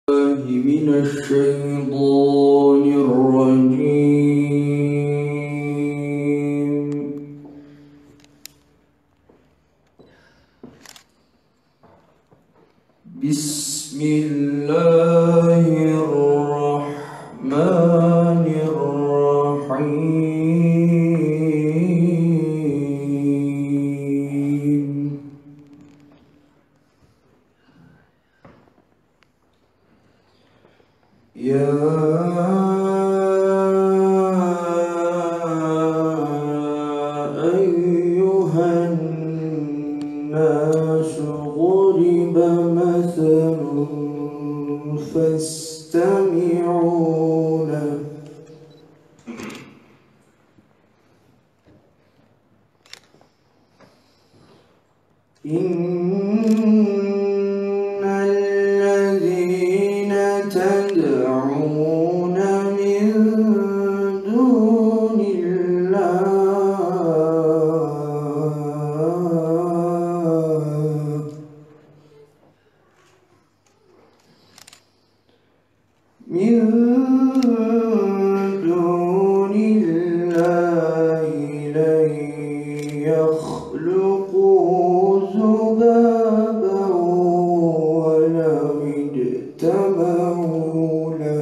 من الشيطان الرجيم. بسم الله الرحمن الرحيم. يا أيها الناس ضرب مثل فاستمعوا له. إن الذين تدعون من دون الله لن يخلقوا ذبابا ولو اجتمعوا له،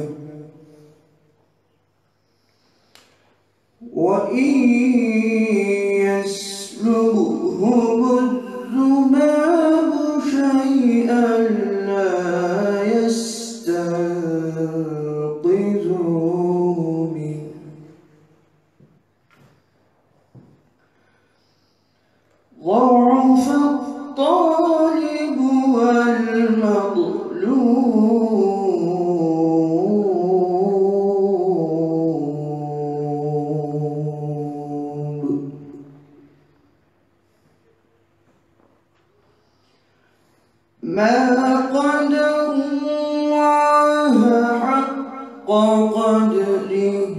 وإن يسلبهم الذباب شيئا لا يستنقذوه منه، ضعف الطالب والمطلوب. ما قدر الله حق قدره،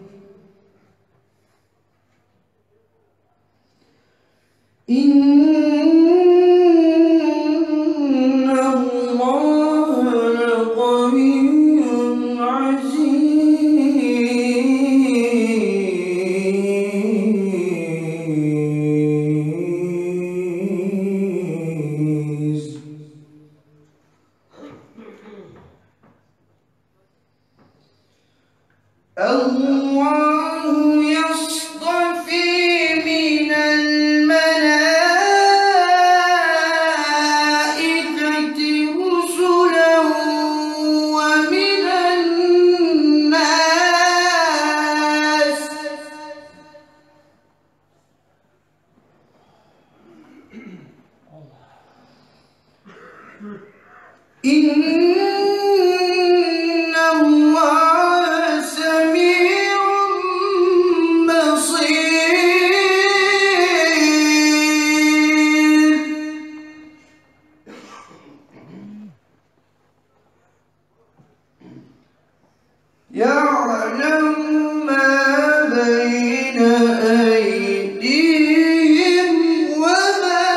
إن الله لقوي عزيز. الله يصطفي من الملائكة رسلا ومن الناس، إن الله سميع بصير. يعلم ما بين أيديهم وما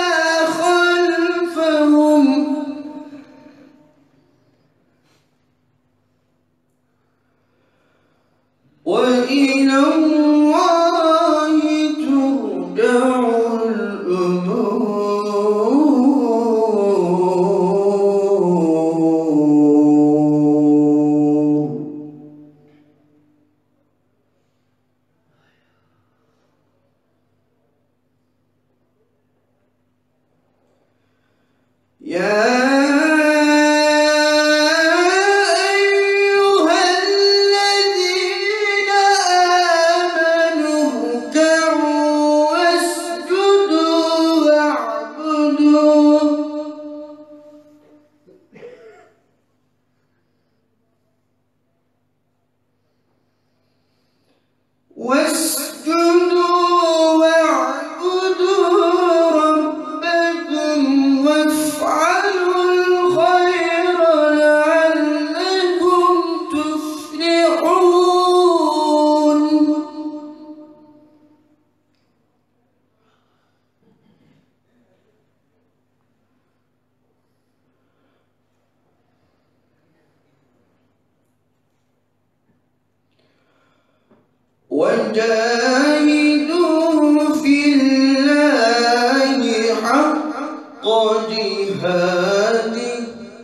خلفهم، وإلى الله ترجع الأمور. يا أيها الذين وجاهدوا في الله حق جهاده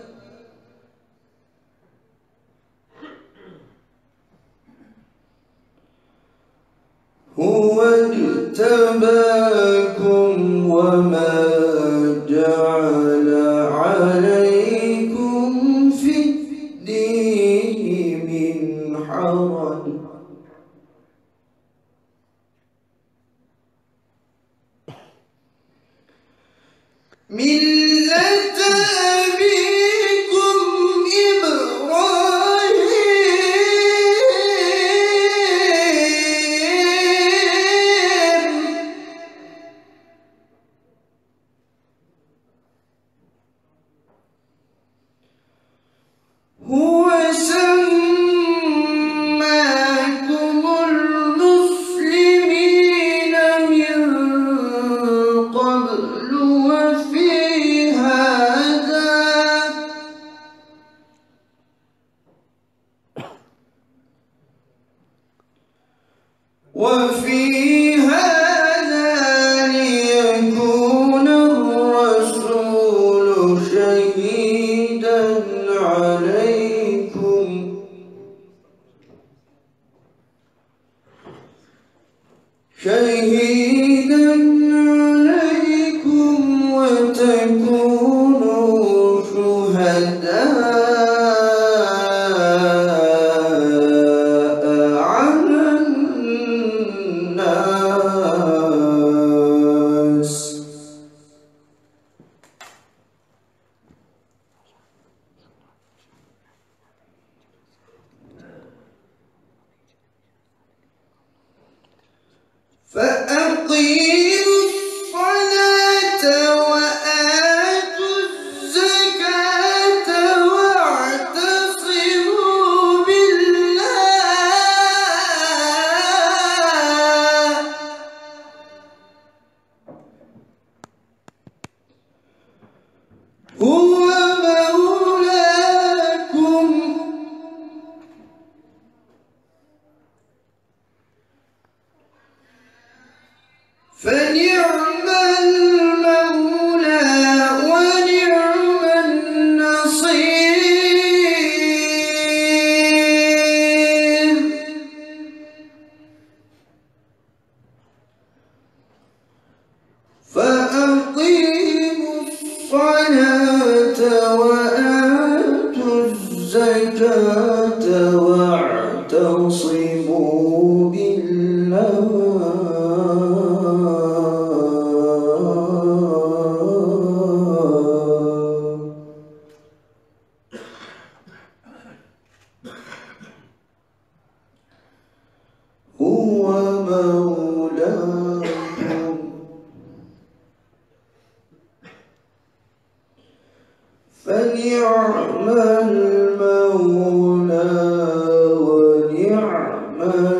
هو اجتباكم وما جعل عليكم في الدين من حرج ملة أبيكم إبراهيم هو سماكم المسلمين من قبل وفي هذا ليكون الرسول شهيدا عليكم وتكونوا شهداء فأقيموا الصلاة وآتوا الزكاة واعتصموا بالله هو مولاكم فنعم المولى ونعم النصير فأقيموا الصلاة وآتوا الزكاة واعتصموا بالله هو مولاكم فنعم المولى ونعم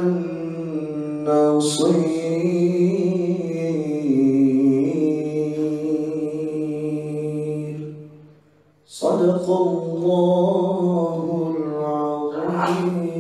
النصير صدق الله العظيم.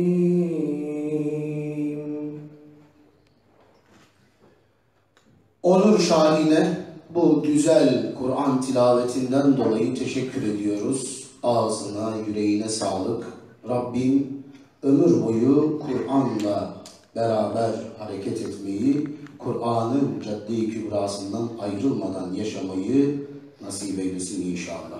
Onur Şahin'e bu güzel Kur'an tilavetinden dolayı teşekkür ediyoruz. Ağzına, yüreğine sağlık. Rabbim ömür boyu Kur'an'la beraber hareket etmeyi, Kur'an'ın cadde-i kübrasından ayrılmadan yaşamayı nasip eylesin inşallah.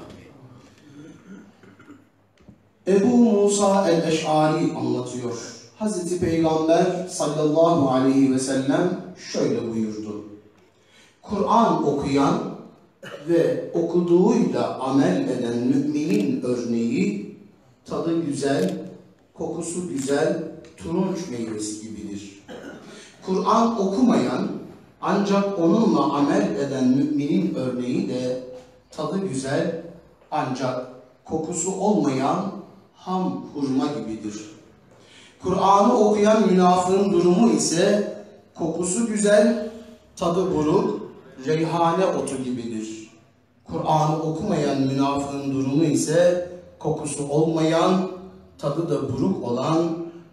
Ebu Musa el-Eş'ari anlatıyor. Hazreti Peygamber sallallahu aleyhi ve sellem şöyle buyurdu. Kur'an okuyan ve okuduğuyla amel eden müminin örneği tadı güzel, kokusu güzel, turunç meyvesi gibidir. Kur'an okumayan ancak onunla amel eden müminin örneği de tadı güzel ancak kokusu olmayan ham hurma gibidir. Kur'an'ı okuyan münafığın durumu ise kokusu güzel, tadı buruk, reyhane otu gibidir. Kur'an'ı okumayan münafığın durumu ise kokusu olmayan, tadı da buruk olan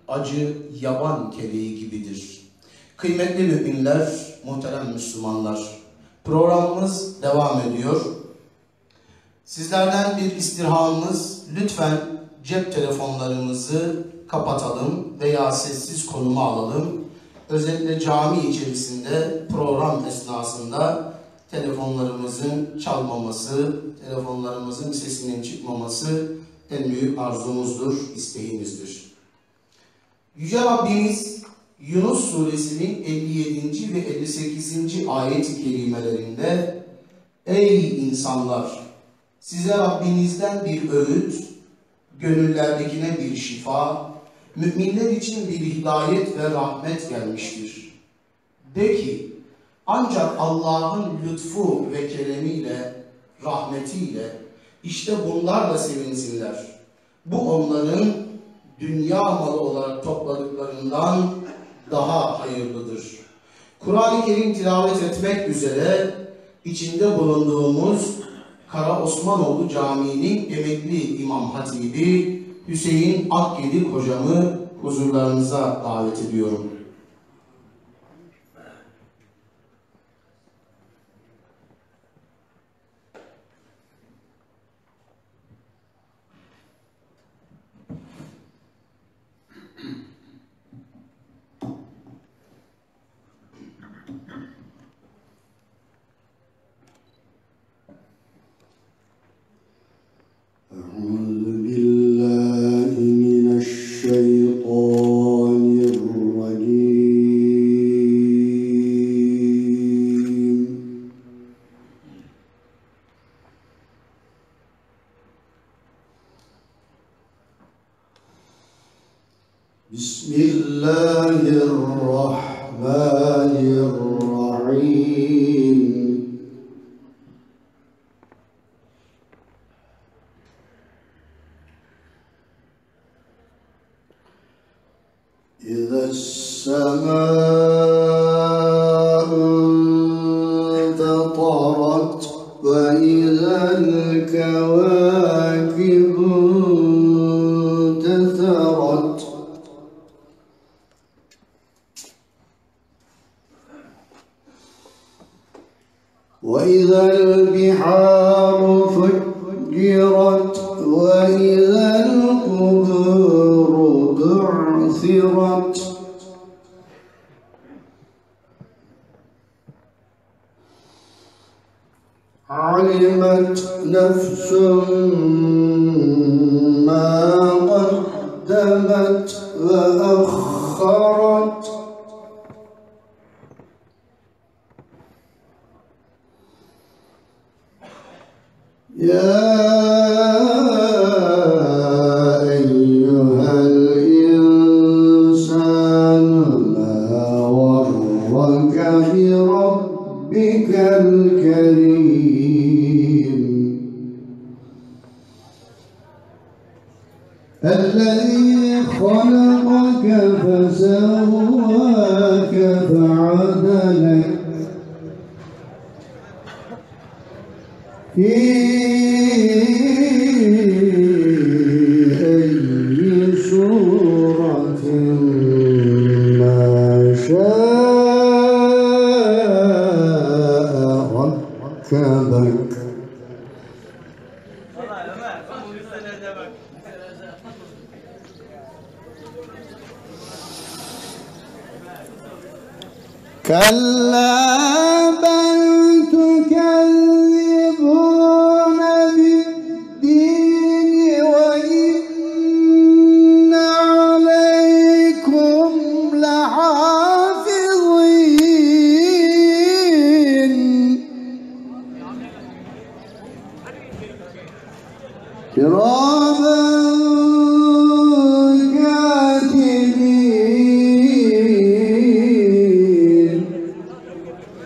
acı yaban keleği gibidir. Kıymetli müminler, muhterem Müslümanlar, programımız devam ediyor. Sizlerden bir istirhamımız, lütfen cep telefonlarımızı kapatalım veya sessiz konuma alalım. Özellikle cami içerisinde program esnasında telefonlarımızın çalmaması, telefonlarımızın sesinin çıkmaması en büyük arzumuzdur, isteğimizdir. Yüce Rabbimiz Yunus Suresinin 57. ve 58. ayet-i kerimelerinde "Ey insanlar! Size Rabbinizden bir öğüt, gönüllerdekine bir şifa, müminler için bir hidayet ve rahmet gelmiştir. De ki, ancak Allah'ın lütfu ve keremiyle, rahmetiyle, işte bunlarla sevinsinler. Bu onların dünya malı olarak topladıklarından daha hayırlıdır." Kur'an-ı Kerim tilavet etmek üzere içinde bulunduğumuz Kara Osmanoğlu Camii'nin emekli İmam Hatibi Hüseyin Akgedik hocamı huzurlarınıza davet ediyorum. Bismillahirrahmanirrahim. إذا السماء انفطرت وإذا الكواكب انتثرت وإذا البحار فجرت وإذا القبور بعثرت علمت نفس ما قدمت وأخرت يا أيها الإنسان ما غرك بربك الكريم الذي خلقك فسواك فعدلك في أي صورة ما شاء ركبك كلا بل تكذبون بالدين وإن عليكم لحافظين كراما كاتبين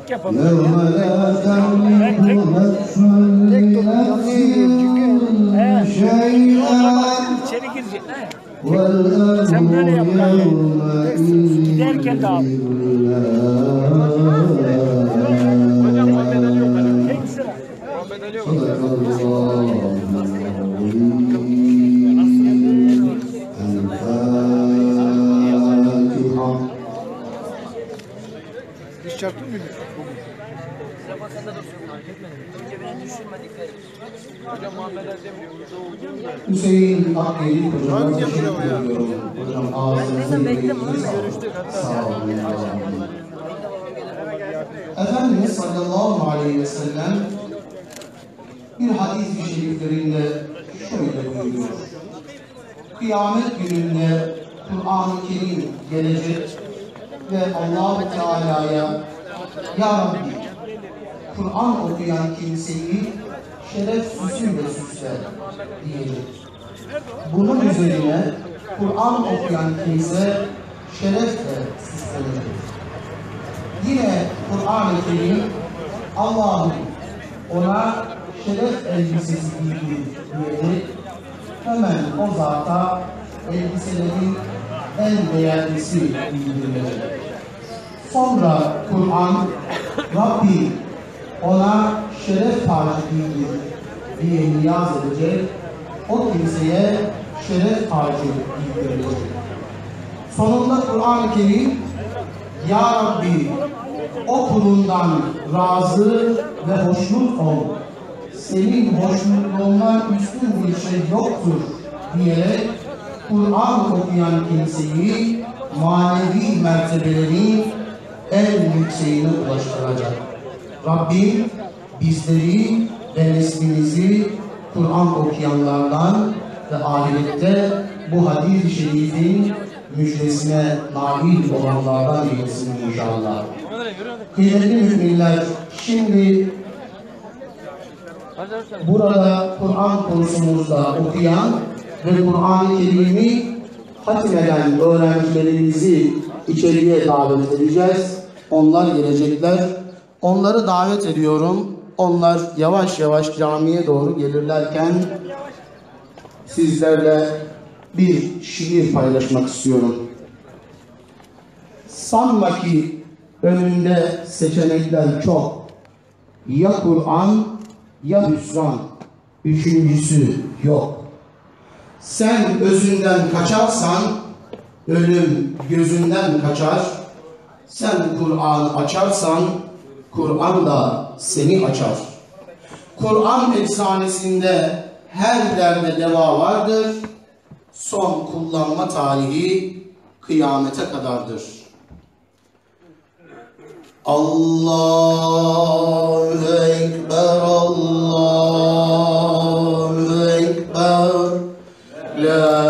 tek yapamıyor. يوم لا تملك نفس لنفس شيئا İçeri girecek. والأمر Sen böyle yapacaksın. يومئذ Giderken de al. لله Tek sıra. صدق الله الفاتحة. Diş çarptın mı? Hüseyin Akgey'i hocama teşekkür ediyorum. Hocam ağzınıza yüreğinize sağ olun. Efendimiz sallallahu aleyhi ve sellem bir hadis-i şeriflerinde şöyle buyuruyor. Kıyamet gününde Kur'an-ı Kerim gelecek ve Allah-u Teala'ya Ya Rabbi, Kur'an okuyan kimseyi şeref süsüyle süsle diyecek. Bunun üzerine Kur'an okuyan kimse şerefle süslenecek. Yine Kur'an-ı Kerim Allah'ım ona şeref elbisesi giydir diyecek. Hemen o zata elbiselerin en değerlisi giydirilecek. Sonra Kur'an Rabbi ona şeref tacı giydir diye niyaz edecek. O kimseye şeref tacı giydirilecek. Sonunda Kur'an-ı Kerim Ya Rabbi o kulundan razı ve hoşnut ol. Senin hoşnutluğundan üstün bir şey yoktur diyerek Kur'an okuyan kimseyi manevi mertebelerin en yükseğine ulaştıracak. Rabbim bizleri ve neslimizi Kur'an okuyanlardan ve ahirette bu hadis-i şerifin müjdesine nail olanlardan eylesin inşallah. Kıymetli müminler, şimdi burada Kur'an kursumuzda okuyan ve Kur'an-ı Kerim'i hatmeden öğrencilerimizi içeriye davet edeceğiz. Onlar gelecekler. Onları davet ediyorum. Onlar yavaş yavaş camiye doğru gelirlerken sizlerle bir şiir paylaşmak istiyorum. Sanma ki önünde seçenekler çok. Ya Kur'an ya hüsran. Üçüncüsü yok. Sen özünden kaçarsan ölüm gözünden kaçar. Sen Kur'an açarsan Kur'an da seni açar. Kur'an efsanesinde her derde deva vardır. Son kullanma tarihi kıyamete kadardır. Allahu Ekber, Allahu Ekber, La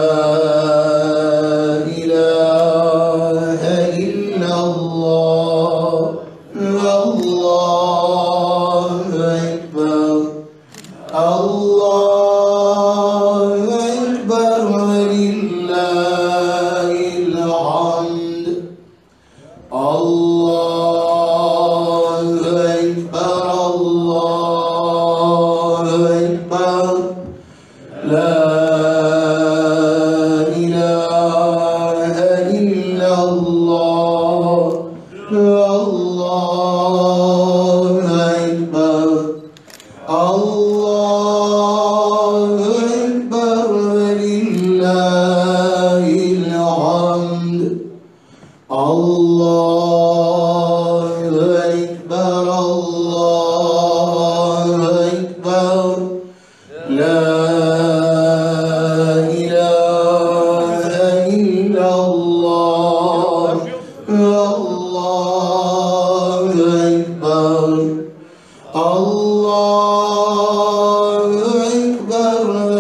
ilahe illallah, Allahu Ekber, Allahu Ekber ve lillahil hamd. Allahu Ekber, Allahu Ekber, La ilahe illallah, Allahu Ekber, Allahu Ekber ve lillahil hamd. Allahu Ekber, Allahu Ekber, La ilahe illallah, Allahu Ekber, Allahu Ekber ve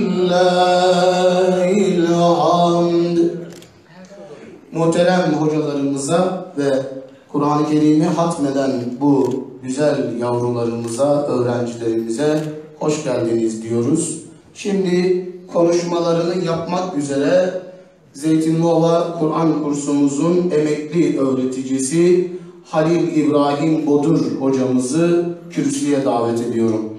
lillahil hamd. Muhterem hocalarımıza ve Kur'an-ı Kerim'i hatmeden bu güzel yavrularımıza, öğrencilerimize hoş geldiniz diyoruz. Şimdi konuşmalarını yapmak üzere Zeytinliova Kur'an kursumuzun emekli öğreticisi Halil İbrahim Bodur hocamızı kürsüye davet ediyorum.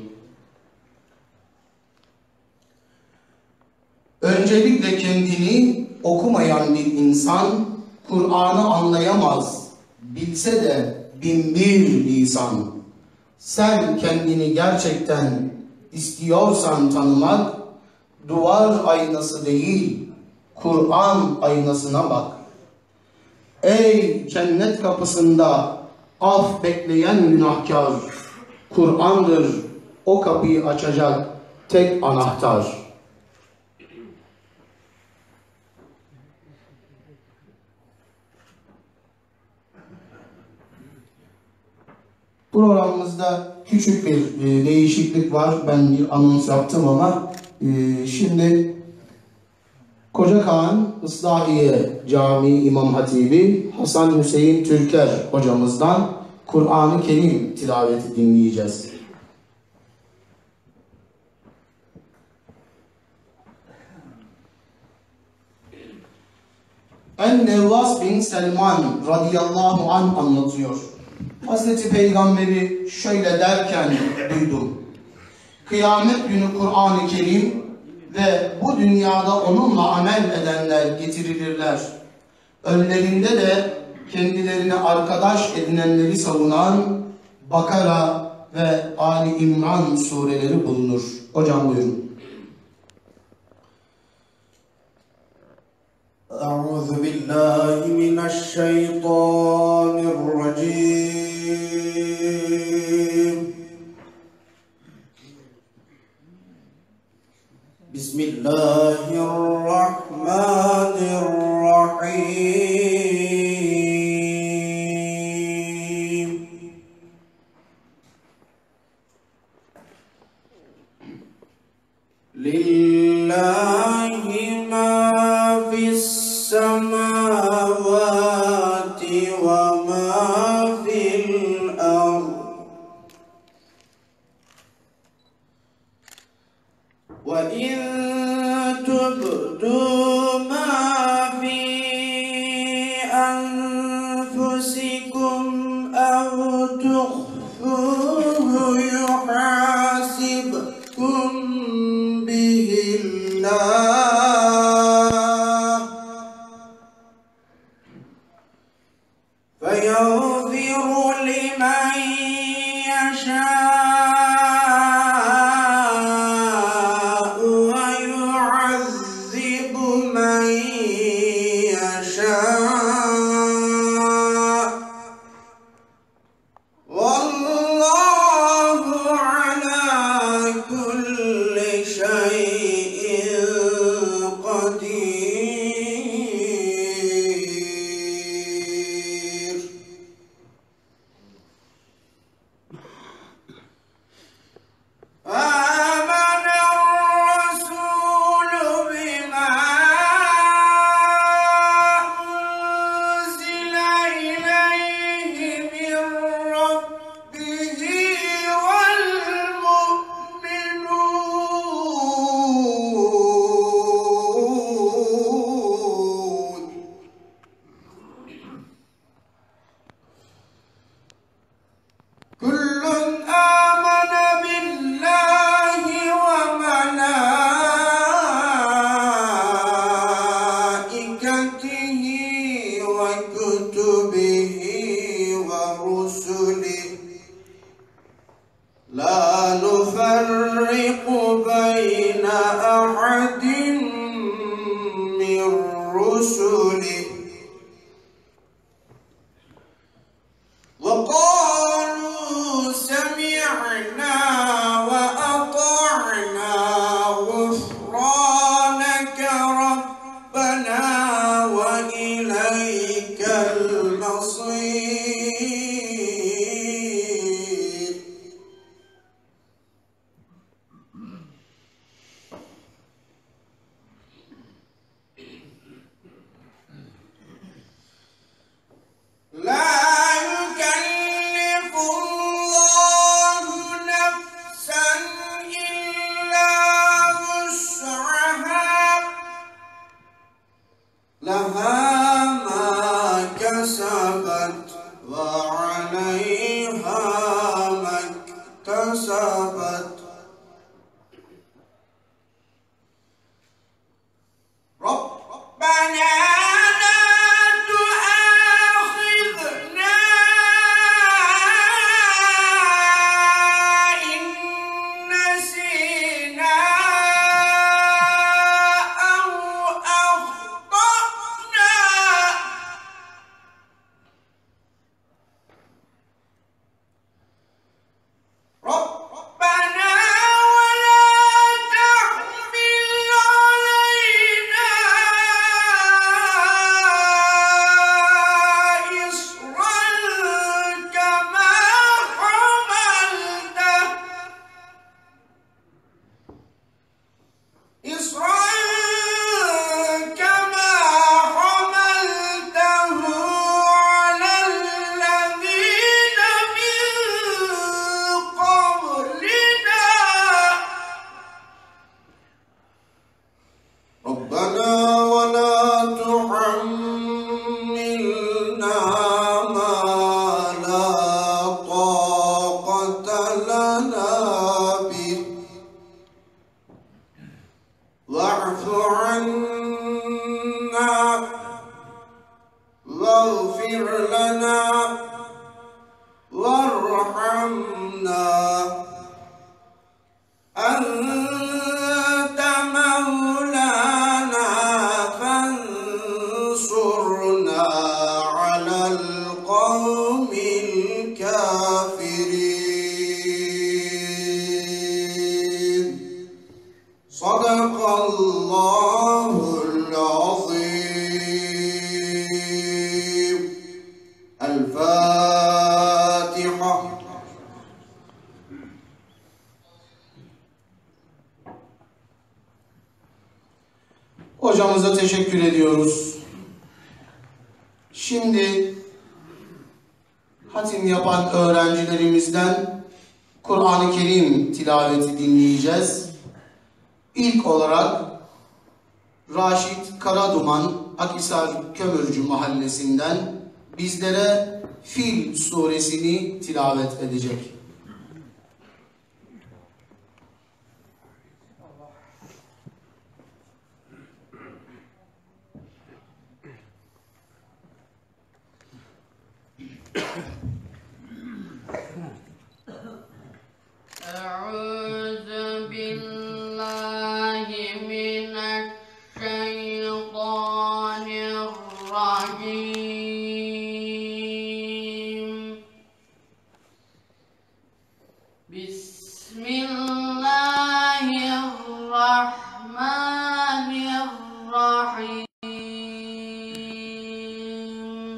Öncelikle kendini okumayan bir insan Kur'an'ı anlayamaz, bilse de binbir lisan. Sen kendini gerçekten istiyorsan tanımak, duvar aynası değil, Kur'an aynasına bak. Ey cennet kapısında af bekleyen günahkar, Kur'an'dır o kapıyı açacak tek anahtar. Programımızda küçük bir değişiklik var. Ben bir anons yaptım ama şimdi Koca Kaan Islahiye Camii İmam Hatibi Hasan Hüseyin Türker hocamızdan Kur'an-ı Kerim tilaveti dinleyeceğiz. En-Nevvas bin Selman radıyallahu anh anlatıyor. Hazreti Peygamberi şöyle derken duydum. Kıyamet günü Kur'an-ı Kerim ve bu dünyada onunla amel edenler getirilirler. Önlerinde de kendilerine arkadaş edinenleri savunan Bakara ve Ali İmran sureleri bulunur. Hocam buyurun. أعوذ بالله من الشيطان الرجيم بسم الله الرحمن الرحيم لله ما في السماوات وما في الأرض وإن تبدوا ما في أنفسكم أو تخفوه يحاسبكم به الله فيغفر لمن يشاء ويعذب من يشاء والله على كل شيء قدير آمن الرسول بما أنزل إليه من ربه والمؤمنون كل آمن بالله وملائكته وكتبه ورسله لا نفرق بين أحد من رسله وقالوا سمعنا وأطعنا غفرانك ربنا وإليك المصير لا يكلف الله نفسا إلا وسعها لها ما كسبت وعليها ما اكتسبت ربنا لا تؤاخذنا إن نسينا أو أخطأنا ربنا ولا تحمل علينا إصرا كما حملته على الذين من قبلنا ربنا ولا تحملنا ما لا طاقة لنا به واعف عنا واغفر لنا وارحمنا أنت مولانا فانصرنا على القوم الكافرين صدق الله العظيم الفاتحة. Hocamıza teşekkür ediyoruz. Şimdi hatim yapan öğrencilerimizden Kur'an-ı Kerim tilaveti dinleyeceğiz. İlk olarak Raşit Karaduman, Akhisar Kömürcü Mahallesi'nden bizlere Fil suresini tilavet edecek. أعوذ بالله من الشيطان الرجيم بسم الله الرحمن الرحيم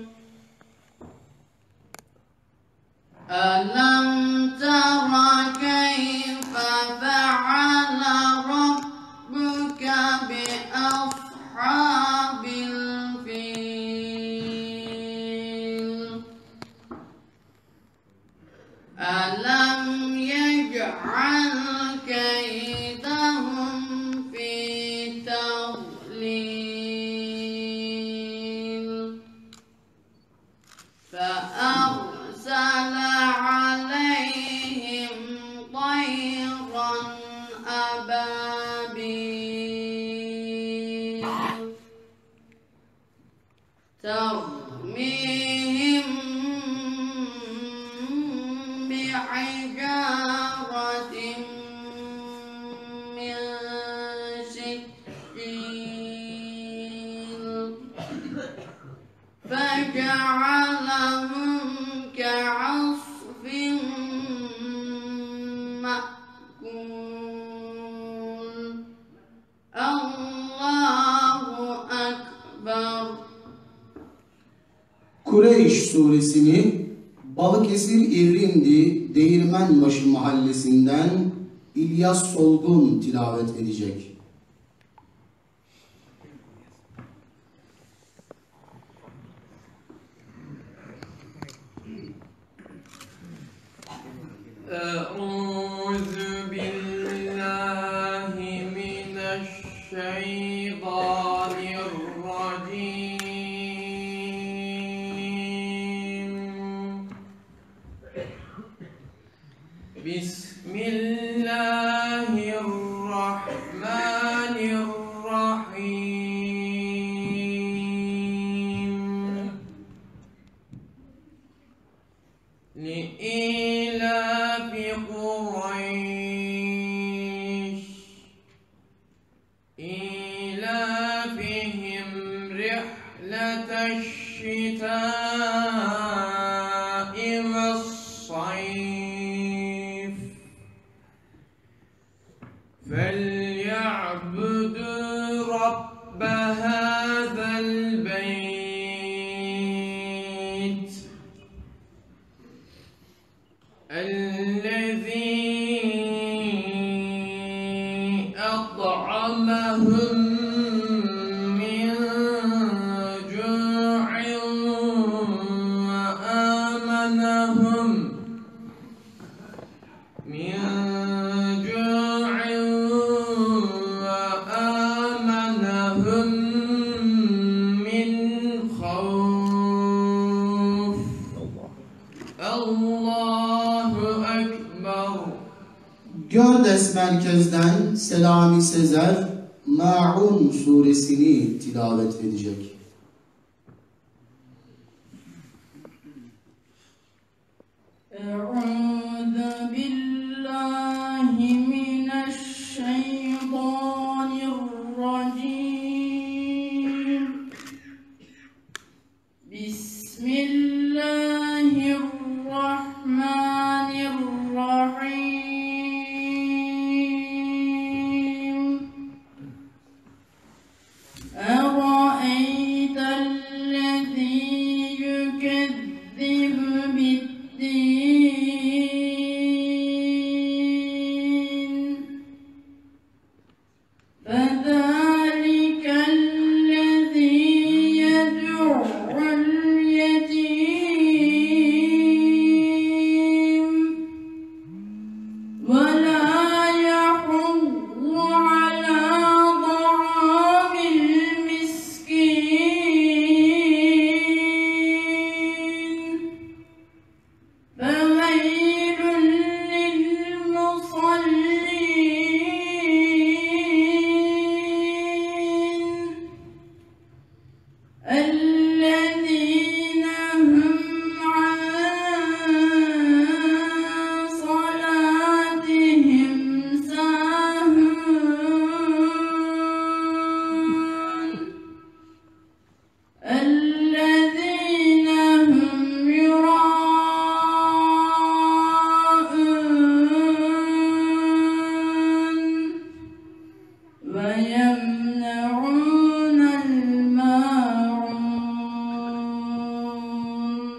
ألم تر كيف فعل ربك بأصحاب الفيل ألم يجعل كيدهم في تضليل فأرسل عليهم طيرا أبابيل ترميهم بحجارة من سجيل فجعلهم كعصف مأكول الله أكبر. Kureyş suresini Balıkesir İvrindi Değirmenbaşı mahallesinden İlyas Solgun tilavet edecek. أعوذ بالله من الشيطان الرجيم Bismillahirrahmanirrahim. Li'ilafi Quraish ilafihim rihlatash shita'i was-sayf فليعبدوا رب هذا البيت الذي أطعمهم من جوع وآمنهم من جوع وآمنهم من خوف. Allahu Ekber. Gördes merkezden Selami Sezer Ma'un suresini tilavet edecek. Euzu billahi mineşşeytanirracim. Bismillahirrahmanirrahim. أرأيت الذي يكذب بالدين فذلك الذي يدع اليتيم ولا يحض على طعام المسكين فويل للمصلين الذين هم عن صلاتهم ساهون الذين هم يراءون ويمنعون الماعون.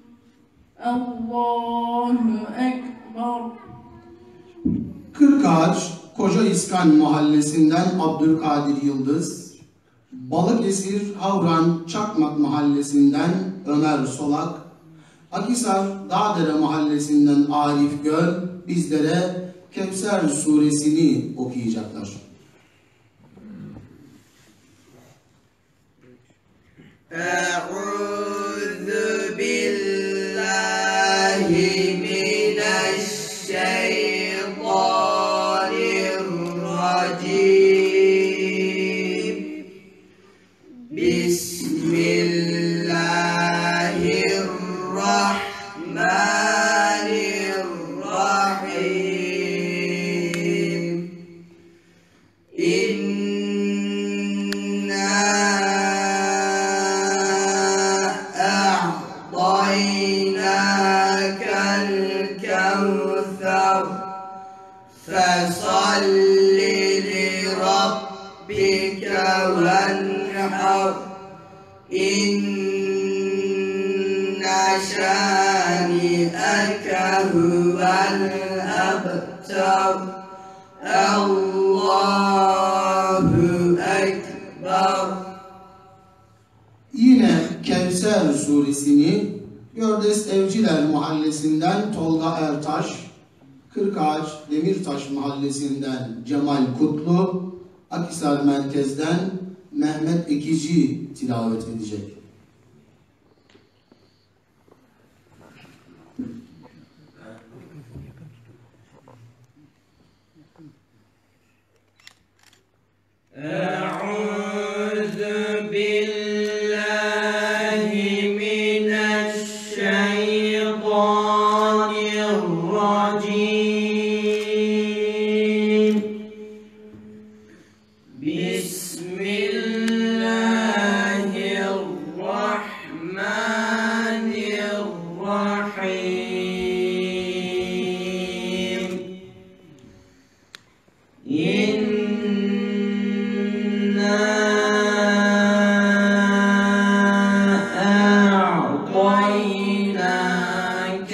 Allahu Ekber. Kırkağaç Koca İskan mahallesinden Abdülkadir Yıldız, Balıkesir Havran Çakmak mahallesinden Ömer Solak, Akhisar Dağdere mahallesinden Arif Göl bizlere Kevser suresini okuyacaklar. أعوذ بالله من الشيطان الرجيم. بسم الله الرحمن الرحيم. إنا أعطيناك الكوثر فصل لربك وانحر إن شانئك هو الأبتر. الله أكبر. Yine Kevser suresini Gördes Evciler mahallesinden Tolga Ertaş, Kırkağaç Demirtaş mahallesinden Cemal Kutlu, Akhisar merkezden Mehmet Ekici tilavet edecek. أعطيناك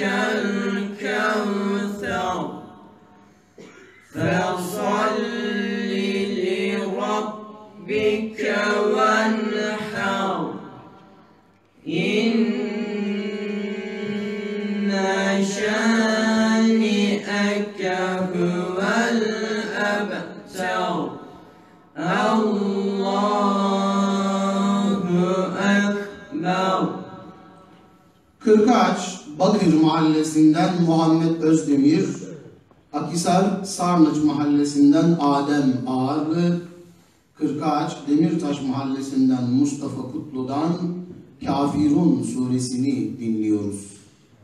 الكوثر فصل لربك وانحر إن شانئك هو الأبتر الله أكبر. Kırkağaç, Bakır Mahallesi'nden Muhammed Özdemir, Akhisar, Sarnıç Mahallesi'nden Adem Ağarlı, Kırkağaç, Demirtaş Mahallesi'nden Mustafa Kutlu'dan Kafirun suresini dinliyoruz.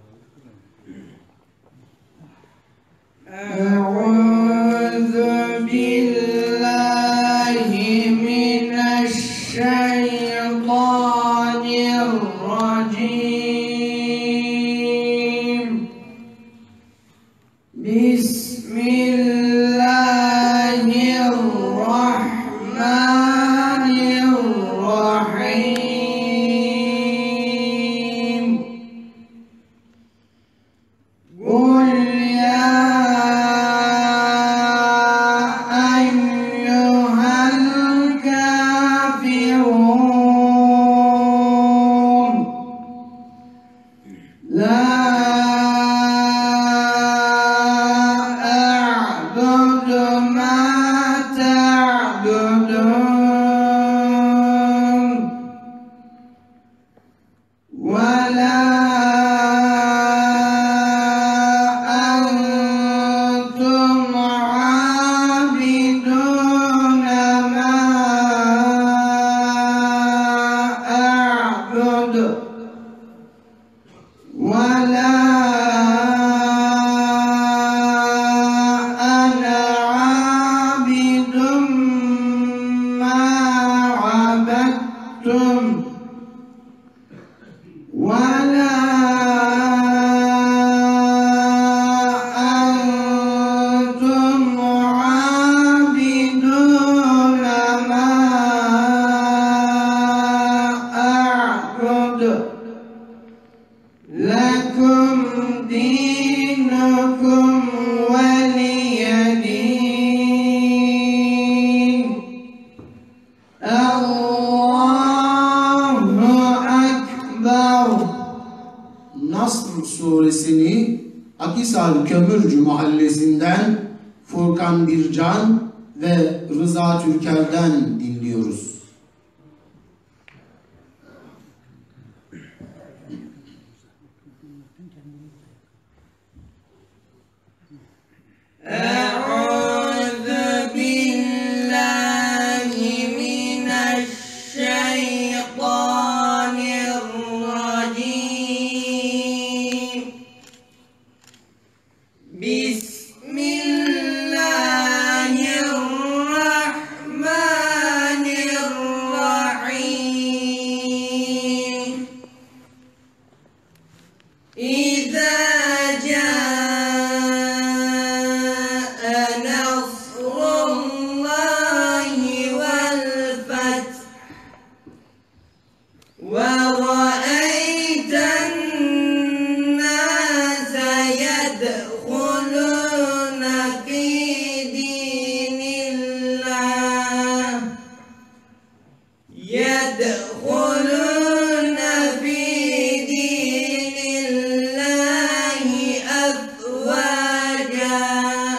أعوذ بالله من الشيطان الرجيم بسم الله الرحمن الرحيم قل يا أيها الكافرون لا أعبد ما تعبدون ولا أنتم عابدون ما أعبد ولا أنا عابد ما عبدتم ولا أنتم عابدون ما أعبد لكم دينكم ولي دين. الله أكبر. Nasr suresini Akhisar Kömürcü Mahallesi'nden Furkan Bircan ve Rıza Türker'den dinliyoruz. أعوذ بالله من الشيطان الرجيم بسم الله الرحمن الرحيم إذا جاء نصر الله والفتح ورأيت الناس يدخلون في دين الله أفواجا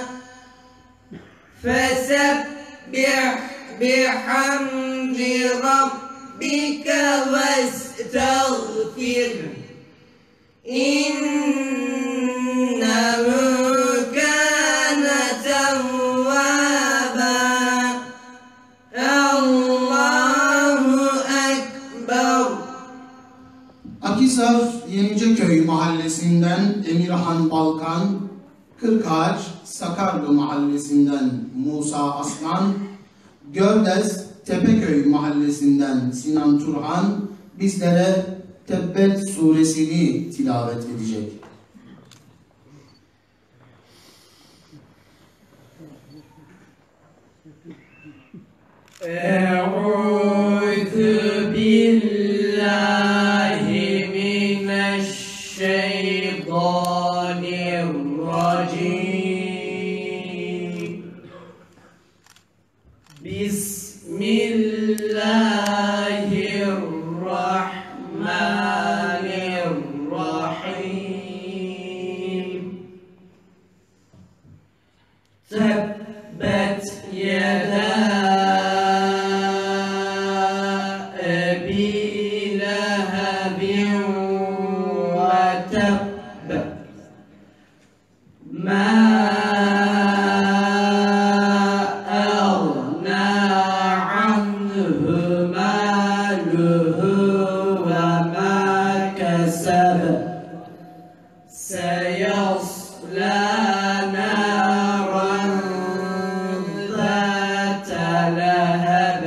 فسبح بحمد ربك واستغفر إنه كان توابا. الله أكبر. Akhisar Yeniceköy Mahallesi'nden Emirhan Balkan, Kırkağaç Sakarlı Mahallesi'nden Musa Aslan, Gövdez Tepeköy Mahallesi'nden Sinan Turhan bizlere Tebbet suresini tilavet edecek. أعوذ بالله من الشيطان الشيطان الرجيم بسم الله الرحمن الرحيم تبت يدا أبي لهب وتب ما أغنى عنه ماله وما كسب سيصلى نارا ذات لهب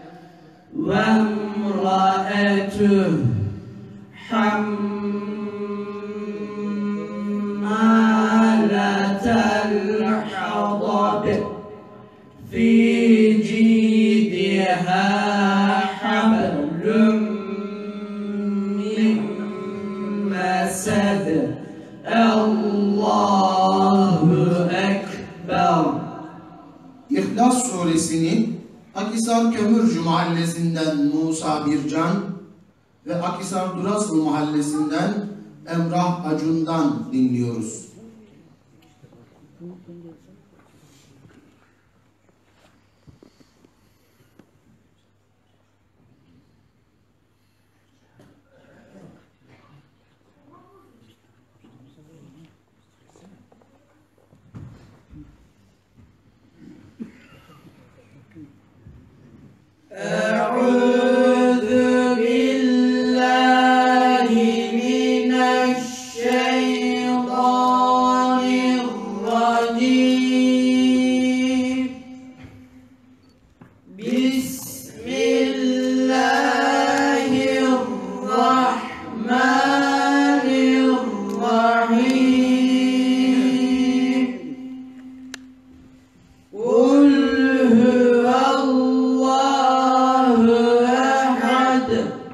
وامرأته حمالة الحطب في جيدها حبل من مسد الله أكبر. İhlas Suresini Akhisar Kömürcü Mahallesi'nden Musa Bircan ve Akhisar Durasıl Mahallesi'nden Emrah Acun'dan dinliyoruz. أعوذ بالله من الشيطان الرجيم بسم الله الرحمن الرحيم قل هو الله أحد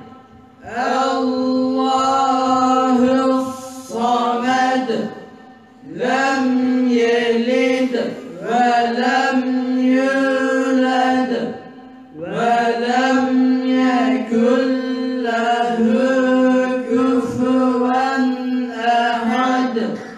الله الصمد لم يلد ولم يولد ولم يكن له كفوا أحد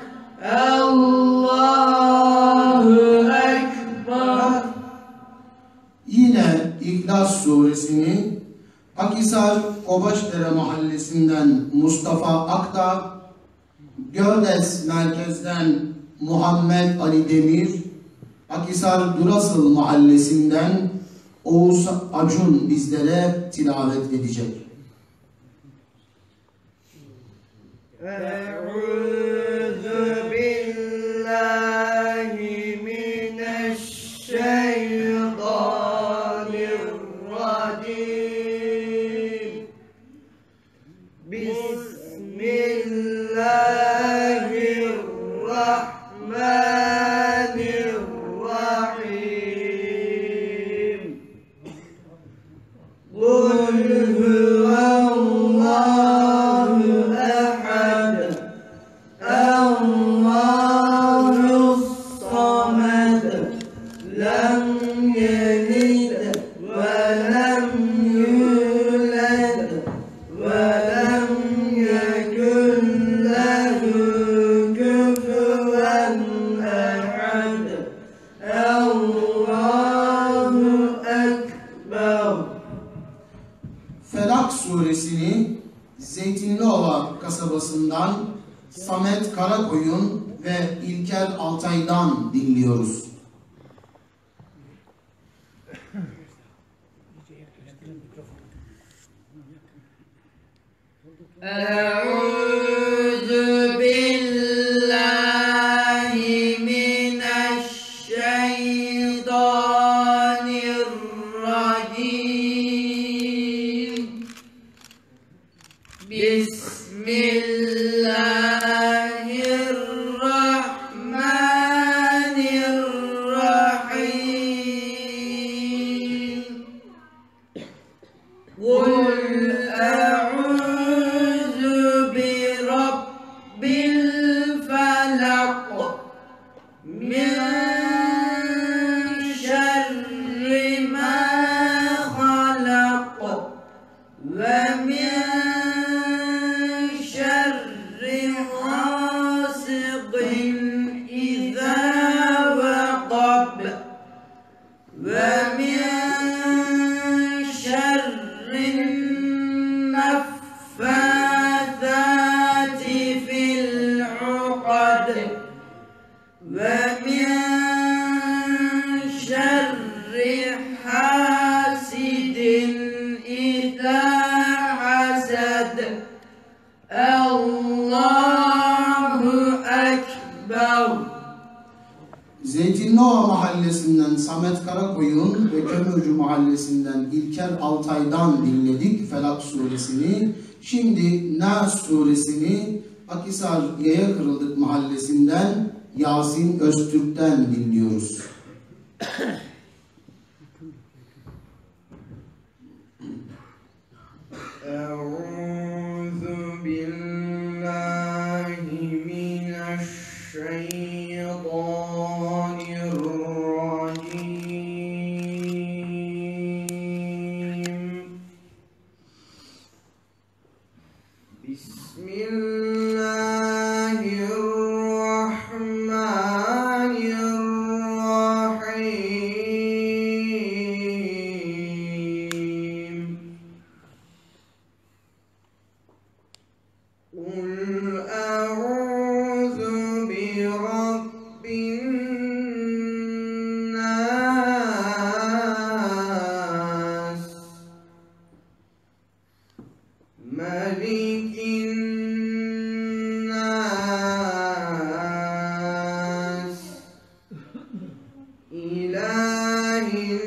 الله أكبر. Yine İhlas Suresini Akhisar Obaşdere Mahallesi'nden Mustafa Akta, Gördes Merkez'den Muhammed Ali Demir, Akhisar Durasıl Mahallesi'nden Oğuz Acun bizlere tilavet edecek. أعوذ بالله من الشيطان الرجيم بسم الله الرحمن الرحيم قل هو الله أحد الله الصمد لم يلد ولم يولد ولم يكن له كفوا أحد الله أكبر. Felak Suresini Zeytinliova kasabasından Samet Karakoyun ve İlker Altay'dan dinliyoruz. أعوذ بالله من الشيطان الرجيم بسم الله الرحمن الرحيم قل أعوذ برب Dinnova Mahallesi'nden Samet Karakoyun ve Kömürcü Mahallesi'nden İlker Altay'dan dinledik Felak Suresini. Şimdi Nas Suresini Akhisar Yaya Kırıldık Mahallesi'nden Yasin Öztürk'ten dinliyoruz. Euzu billahi mineşşeytanirracim. Bismillahirrahmanirrahim. Kul a'udzu birabbin nas, malikin nas, ilahin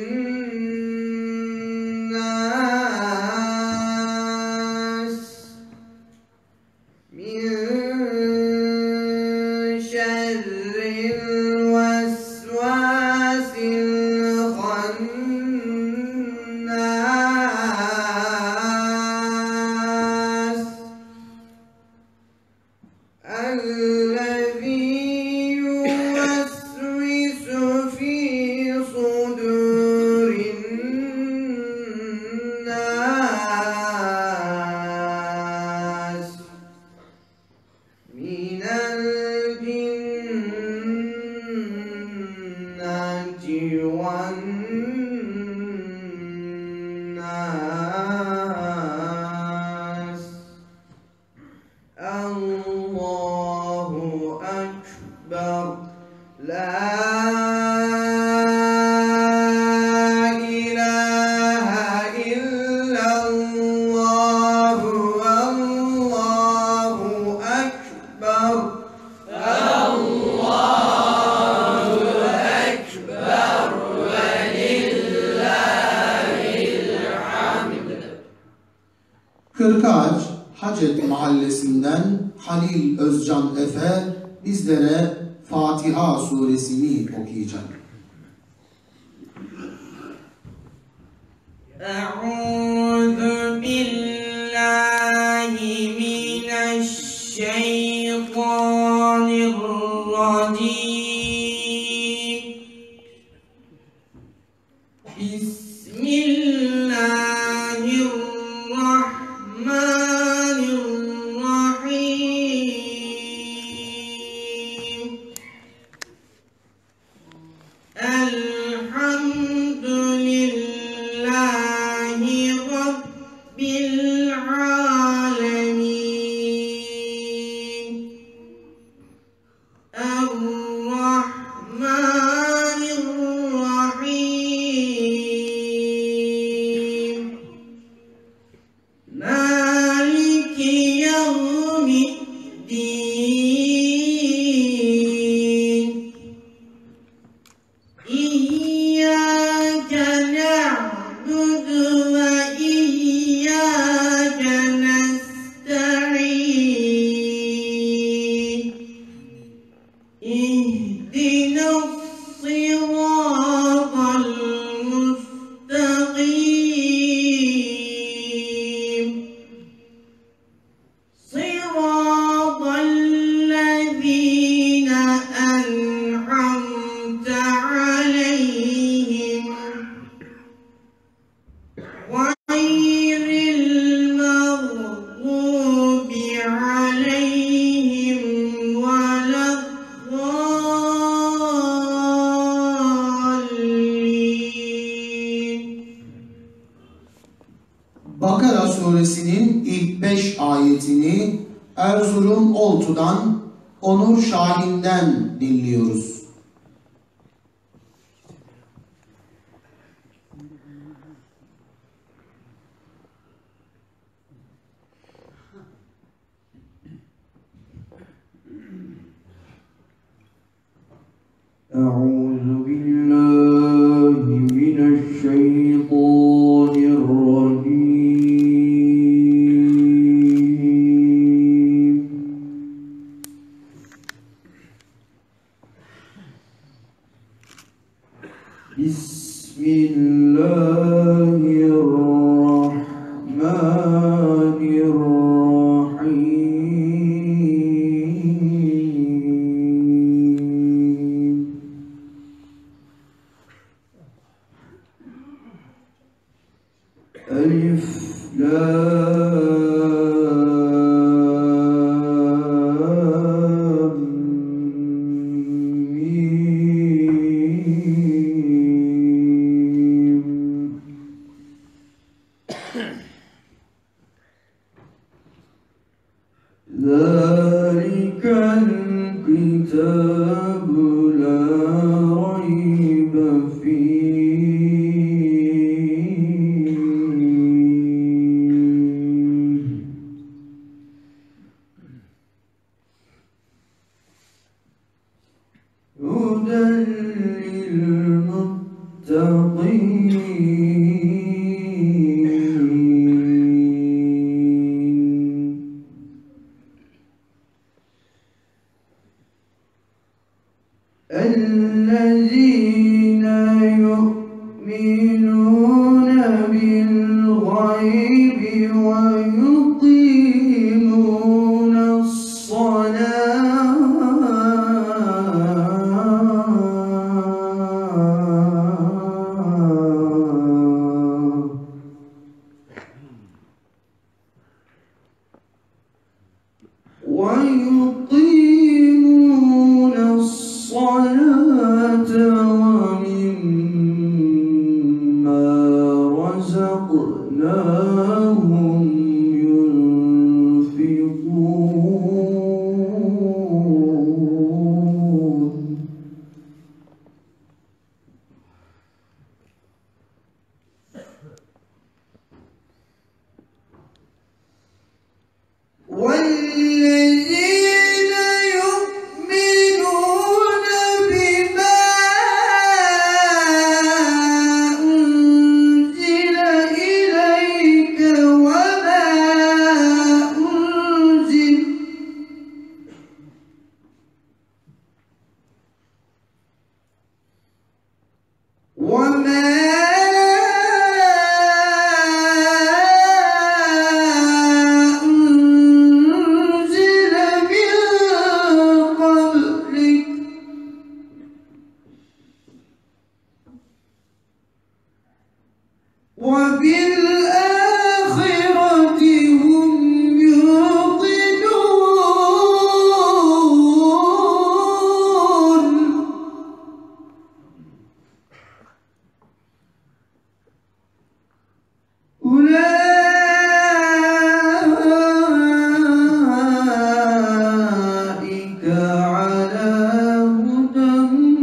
nas, min şerril vesvasil hannas, ellezî yuvesvisu fî sudûrin nas, minel cinneti ven nas. Allahu Ekber. La ilahe illallah. Allahu Ekber. Kırkağaç Hacet Mahallesi'nden Halil Özcan Efe bizlere Fatiha suresini okuyacak. Euzu billahi mineşşeytanirracim. Bismillahirrahmanirrahim. Elhamdülillahi Rabbil alemin. Errahmanirrahim. Maliki yevmiddin. İyyâke na'budu ve iyyâke nesta'in. İhdinas-sirâtal mustakîm. Sirâtallezîne en'amte aleyhim, gayril mağdûbi aleyhim veleddâllîn. Bakara suresinin ilk 5 ayetini Erzurum Oltu'dan Onur Şahin'den dinliyoruz. أعوذ بسم الله الرحمن الرحيم ألف لام ميم ذلك الكتاب لا ريب فيه هدى للمتقين الذين يؤمنون بالغيب ويقيمون الصلاة ويقيمون الصلاة ومما رزقناهم ينفقون والذين يؤمنون بما أنزل إليك وما أنزل من قبلك وبالآخرة هم يوقنون أولئك على هدى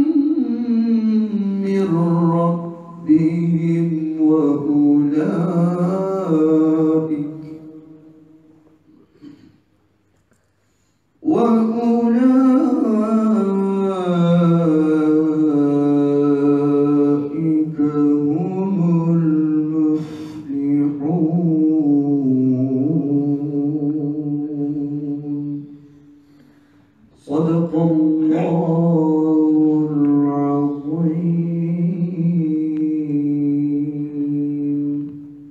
من ربهم وأولئك هم المفلحون صدق الله العظيم.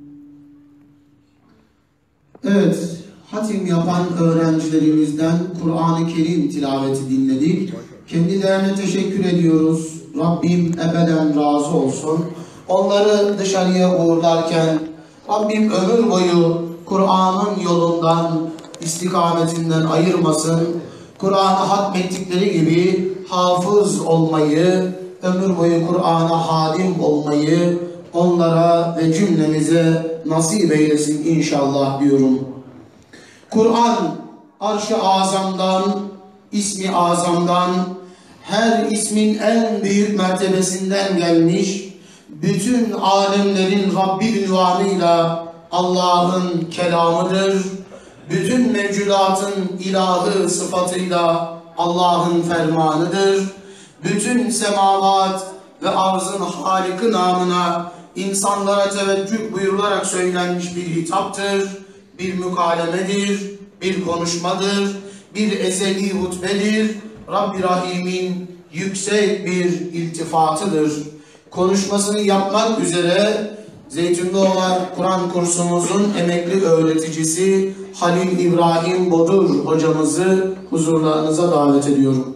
Evet, hatim yapan öğrencilerimizden Kur'an-ı Kerim tilaveti dinledik. Kendilerine teşekkür ediyoruz. Rabbim ebeden razı olsun. Onları dışarıya uğurlarken Rabbim ömür boyu Kur'an'ın yolundan, istikametinden ayırmasın. Kur'an'ı hatmettikleri gibi hafız olmayı, ömür boyu Kur'an'a hadim olmayı onlara ve cümlemize nasip eylesin inşallah diyorum. Kur'an arş-ı azamdan, ismi azamdan, her ismin en büyük mertebesinden gelmiş, bütün alemlerin Rabbi ünvanıyla Allah'ın kelamıdır. Bütün mevcudatın ilahı sıfatıyla Allah'ın fermanıdır. Bütün semavat ve arzın Halik'i namına insanlara teveccüh buyurularak söylenmiş bir hitaptır, bir mükalemedir, bir konuşmadır, bir ezeli hutbedir, Rabbi Rahim'in yüksek bir iltifatıdır. konuşmasını yapmak üzere Zeytinliova Kur'an kursumuzun emekli öğreticisi Halil İbrahim Bodur hocamızı huzurlarınıza davet ediyorum.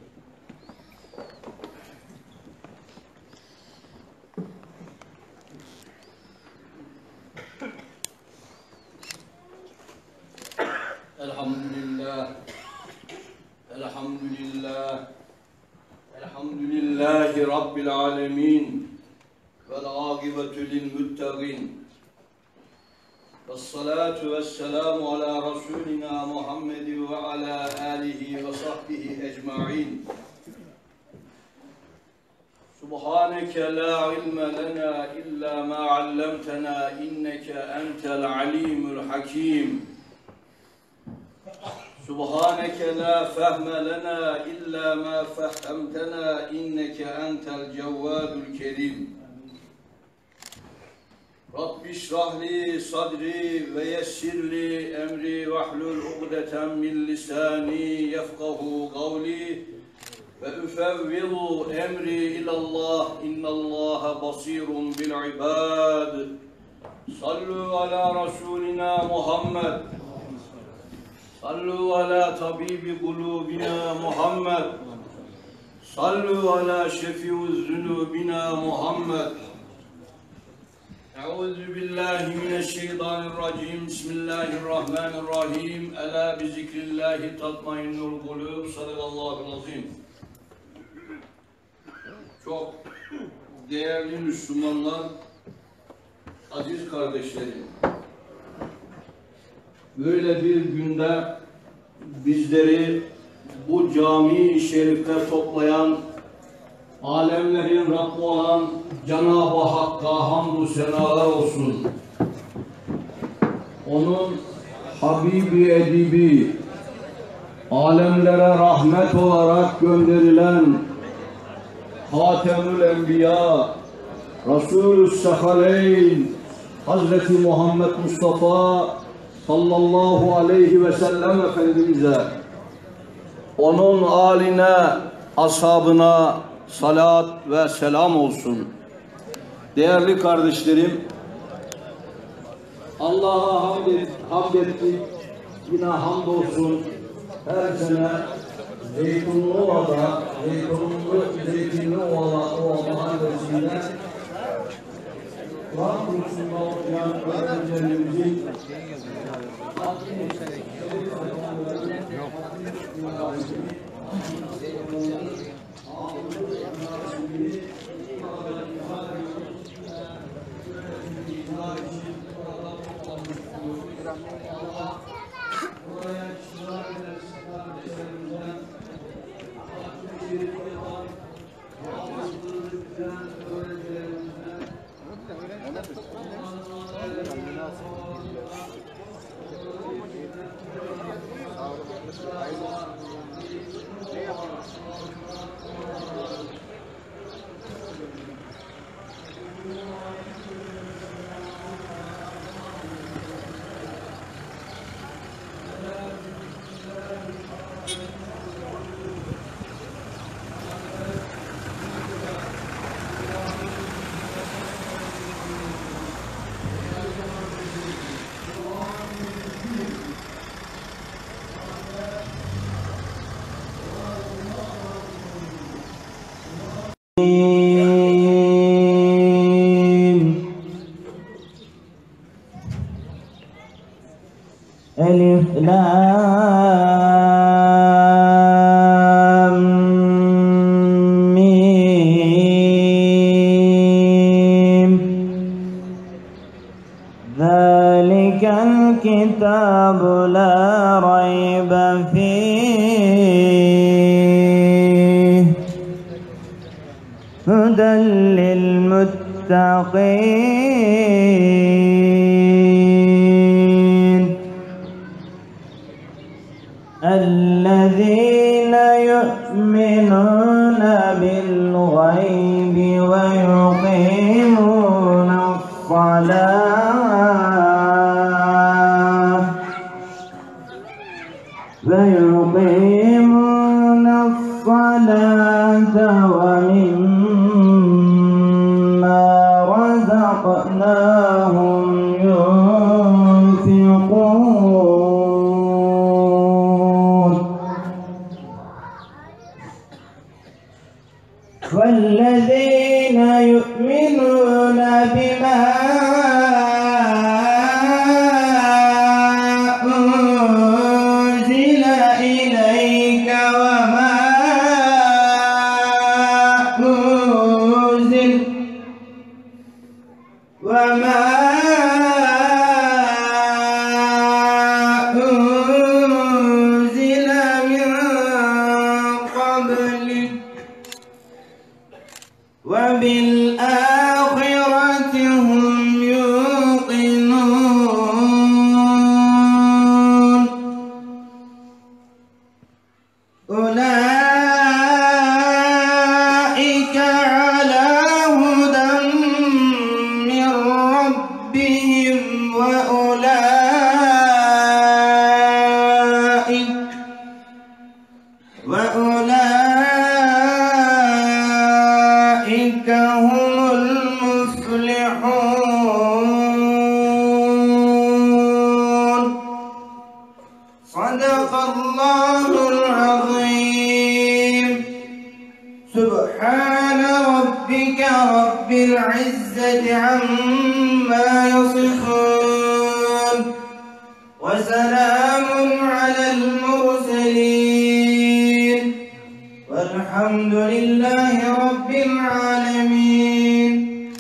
Elhamdülillah, elhamdülillah, elhamdülillahi Rabbil alemin, vel âgibetü lil muttaqin. Vessalatu vesselamu ala Resulina Muhammedin ve ala alihi ve sahbihi ecma'in. Subhaneke la ilme lena illa ma allamtena inneke entel alimul hakim. Subhaneke la fehme lena illa ma fehhemtena inneke entel cevvadul kerim. Rabbi şrahli sadri ve yessirli emri vahlul uqdeten min lisani yefkahu kavli ve üfevvidu emri ilallah innallaha basirun bil ibad. Sallu ala Resulina Muhammed. Sallu ala tabibi kulubina Muhammed. Sallu ala şefi'uz zunubina Muhammed. Euzu billahi mineşşeytanirracim. Bismillahirrahmanirrahim. Ela bi zikrillahi tatmainnul kulub. Sadakallahul azim. Çok değerli Müslümanlar, aziz kardeşlerim. Böyle bir günde bizleri bu cami-i şerifte toplayan, alemlerin Rabbi olan Cenab-ı Hakk'a hamdü senalar olsun. Onun Habibi Edibi, alemlere rahmet olarak gönderilen Hatemül Enbiya, Resulü Sehaleyn, Hazreti Muhammed Mustafa sallallahu aleyhi ve sellem Efendimiz'e, onun âline, ashabına salat ve selam olsun. Değerli kardeşlerim, Allah'a hamd ettik, yine hamdolsun. Her sene Zeytinliova'da, Zeytinliova mahallesinde Kur'an kursunda okuyan öğrencilerimizin Elif Lam Mim Zalikel kitabu la raybe fih Huden lil muttaqin الذين يؤمنون بالغيب ويقيمون الصلاة ومما والذين يؤمنون بما أنزل إليك وما أنزل من قبلك وبالآخرة هم يوقنون أولئك على هدى من ربهم وأولئك هم المفلحون. صدق الله العظيم. سبحان ربك رب العزة عما يصفون وسلام على المرسلين والحمد لله رب العالمين.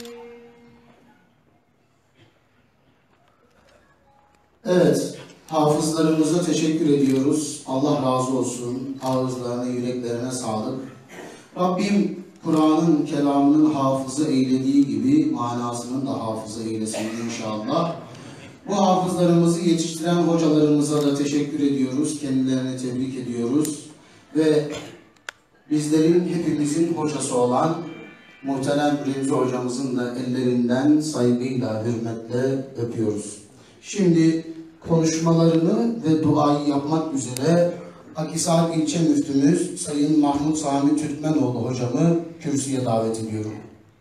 Evet, hafızlarımıza teşekkür ediyoruz. Allah razı olsun. Ağızlarına, yüreklerine sağlık. Rabbim Kur'an'ın kelamının hafızı eylediği gibi manasının da hafızı eylesin inşallah. Bu hafızlarımızı yetiştiren hocalarımıza da teşekkür ediyoruz. Kendilerini tebrik ediyoruz. Ve bizlerin hepimizin hocası olan muhterem Remzi hocamızın da ellerinden saygıyla, hürmetle öpüyoruz. Şimdi konuşmalarını ve duayı yapmak üzere Akhisar İlçe Müftümüz Sayın Mahmut Sami Türkmenoğlu hocamı kürsüye davet ediyorum.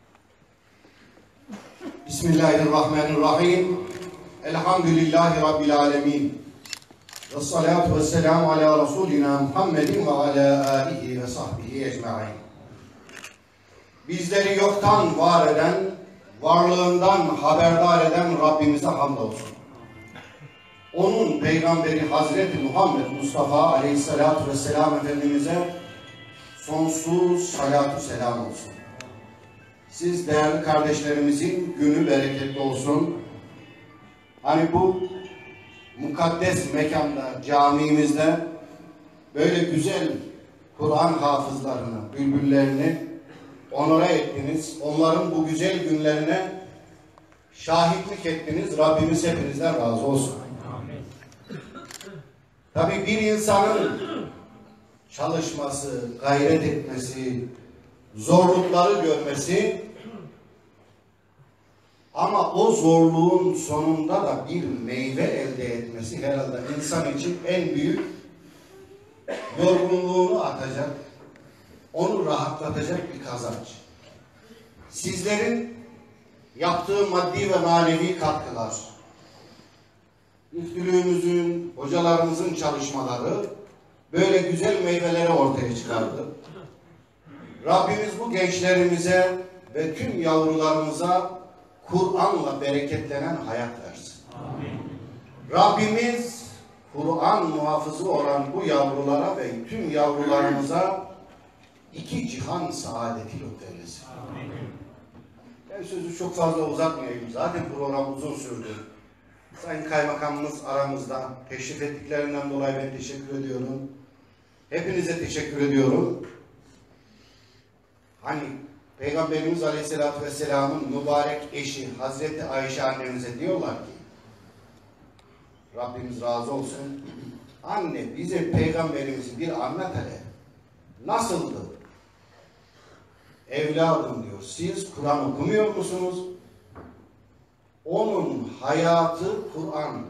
Bismillahirrahmanirrahim. Elhamdülillahi Rabbil alemin. Ve salatu ve selamu ala Resulina Muhammedin ve ala alihi ve sahbihi ecma'in. Bizleri yoktan var eden, varlığından haberdar eden Rabbimize hamdolsun. Onun peygamberi Hazreti Muhammed Mustafa aleyhissalatu vesselam Efendimiz'e sonsuz salatu selam olsun. Siz değerli kardeşlerimizin günü bereketli olsun. Hani bu mukaddes mekanda, camimizde böyle güzel Kur'an hafızlarını, bülbüllerini onore ettiniz. Onların bu güzel günlerine şahitlik ettiniz. Rabbimiz hepinizden razı olsun. Tabii bir insanın çalışması, gayret etmesi, zorlukları görmesi ama o zorluğun sonunda da bir meyve elde etmesi herhalde insan için en büyük yorgunluğunu atacak, onu rahatlatacak bir kazanç. Sizlerin yaptığı maddi ve manevi katkılar, müftülüğümüzün, hocalarımızın çalışmaları böyle güzel meyveleri ortaya çıkardı. Rabbimiz bu gençlerimize ve tüm yavrularımıza Kur'an'la bereketlenen hayat versin. Amin. Rabbimiz Kur'an muhafızı olan bu yavrulara ve tüm yavrularımıza iki cihan saadeti lütfeylesin. Ben sözü çok fazla uzatmayayım. Zaten program uzun sürdü. Sayın Kaymakamımız aramızda. Teşrif ettiklerinden dolayı ben teşekkür ediyorum. Hepinize teşekkür ediyorum. Hani Peygamberimiz Aleyhisselatü Vesselam'ın mübarek eşi Hazreti Ayşe annemize diyorlar ki, Rabbimiz razı olsun, anne bize Peygamberimizi bir anlat hele. Nasıldı? Evladım diyor, siz Kur'an okumuyor musunuz? Onun hayatı Kur'an.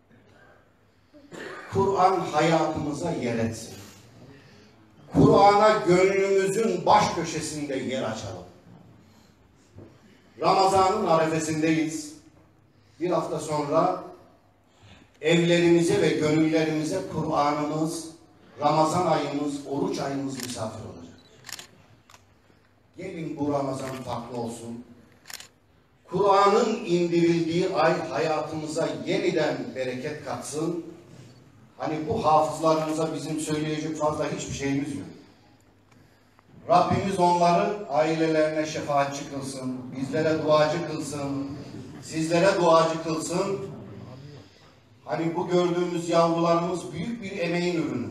Kur'an hayatımıza yer etsin. Kur'an'a gönlümüzün baş köşesinde yer açalım. Ramazan'ın arefesindeyiz. Bir hafta sonra evlerimize ve gönüllerimize Kur'an'ımız, Ramazan ayımız, oruç ayımız misafir olacak. Gelin bu Ramazan farklı olsun. Kur'an'ın indirildiği ay hayatımıza yeniden bereket katsın. Hani bu hafızlarımıza bizim söyleyecek fazla hiçbir şeyimiz yok. Rabbimiz onları ailelerine şefaatçi kılsın, bizlere duacı kılsın, sizlere duacı kılsın. Hani bu gördüğümüz yavrularımız büyük bir emeğin ürünü.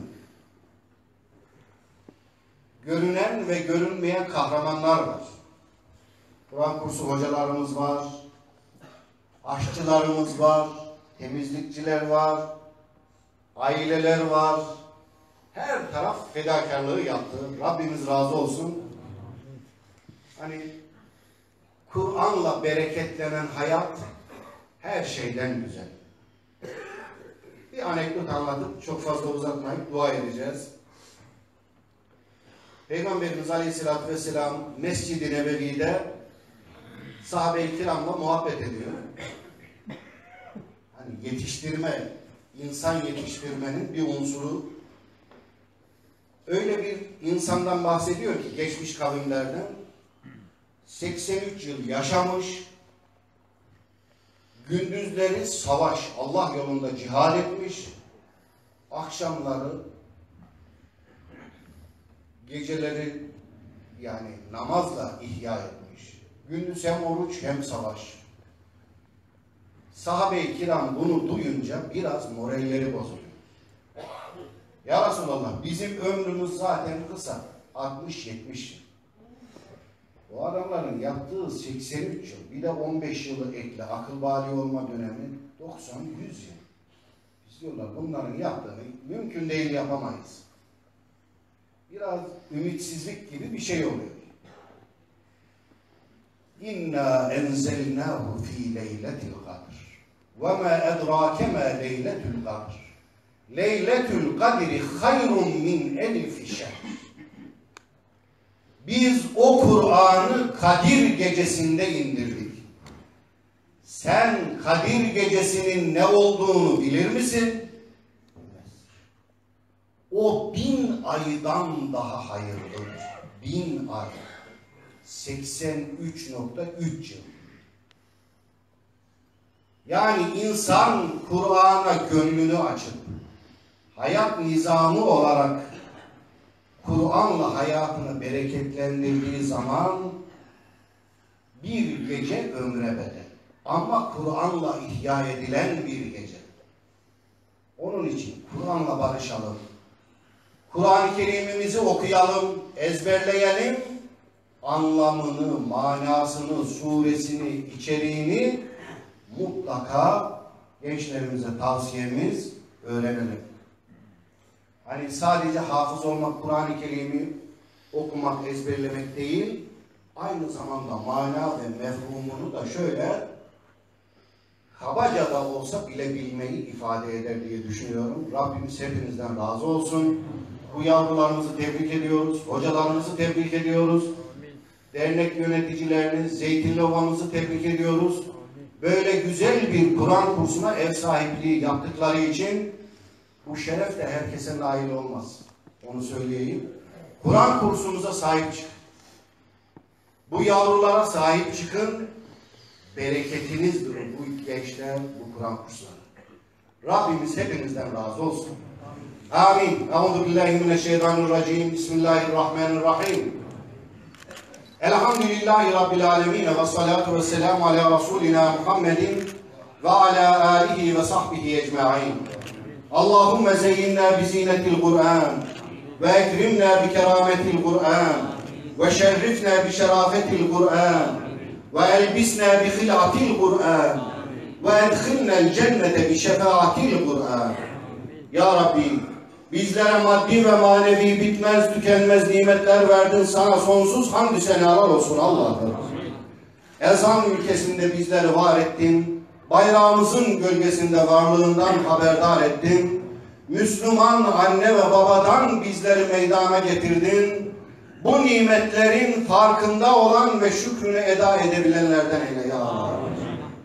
Görünen ve görünmeyen kahramanlar var. Kur'an kursu hocalarımız var, aşçılarımız var, temizlikçiler var, aileler var. Her taraf fedakarlığı yaptı. Rabbimiz razı olsun. Hani Kur'an'la bereketlenen hayat her şeyden güzel. Bir anekdot anlatıp çok fazla uzatmayıp dua edeceğiz. Peygamberimiz Aleyhisselatü Vesselam Mescid-i Nebevi'de sahabe-i kiramla muhabbet ediyor. Hani yetiştirme, insan yetiştirmenin bir unsuru. Öyle bir insandan bahsediyor ki geçmiş kavimlerden 83 yıl yaşamış, gündüzleri savaş, Allah yolunda cihad etmiş, akşamları, geceleri yani namazla ihya etmiş. Gündüz hem oruç hem savaş. Sahabe-i kiram bunu duyunca biraz moralleri bozuluyor. Ya Resulallah, bizim ömrümüz zaten kısa, 60-70 yıl. O adamların yaptığı 83 yıl, bir de 15 yılı ekle, akıl bali olma dönemi 90-100 yıl. Biz diyorlar bunların yaptığını mümkün değil, yapamayız. Biraz ümitsizlik gibi bir şey oluyor. İnna enzelnahu fi leyletil kadr ve ma edrake ma leyletul kadr. Leyletül kadri hayrun min elfi şehr. Biz o Kur'an'ı Kadir gecesinde indirdik. Sen Kadir gecesinin ne olduğunu bilir misin? O 1000 aydan daha hayırlıdır. 1000 ay. 83.3 yıl. Yani insan Kur'an'a gönlünü açıp hayat nizamı olarak Kur'an'la hayatını bereketlendirdiği zaman bir gece ömre bedel. Ama Kur'an'la ihya edilen bir gece. Onun için Kur'an'la barışalım. Kur'an-ı Kerim'imizi okuyalım, ezberleyelim. Anlamını, manasını, suresini, içeriğini mutlaka gençlerimize tavsiyemiz öğrenelim. Hani sadece hafız olmak, Kur'an-ı Kerim'i okumak, ezberlemek değil, aynı zamanda mana ve mefhumunu da şöyle kabaca da olsa bilebilmeyi ifade eder diye düşünüyorum. Rabbimiz hepinizden razı olsun. Bu yavrularımızı tebrik ediyoruz, hocalarımızı tebrik ediyoruz. Dernek yöneticilerini, Zeytinli Ovamızı tebrik ediyoruz. Böyle güzel bir Kur'an kursuna ev sahipliği yaptıkları için bu şeref de herkese nail olmaz. Onu söyleyeyim. Kur'an kursumuza sahip çıkın. Bu yavrulara sahip çıkın. Bereketinizdir bu gençler, bu Kur'an kursları. Rabbimiz hepinizden razı olsun. Amin. Euzubillahimineşşeytanirracim. Bismillahirrahmanirrahim. Elhamdülillahi Rabbil alemin ve salatu ve selamu ala Resulina Muhammedin ve ala alihi ve sahbihi ecma'in. Allahümme zeyyinna bizinetil Kur'an ve ekrimna bi kerametil Kur'an ve şerrifna bi şerafetil Kur'an ve elbisna bi hilatil Kur'an ve edkhilnel cennete bi şefaatil Kur'an. Ya Rabbi, bizlere maddi ve manevi bitmez tükenmez nimetler verdin, sana sonsuz hamdü senalar olsun Allah'ım. Ezan ülkesinde bizleri var ettin, bayrağımızın gölgesinde varlığından haberdar ettin. Müslüman anne ve babadan bizleri meydana getirdin. Bu nimetlerin farkında olan ve şükrünü eda edebilenlerden eyle ya Rabbi.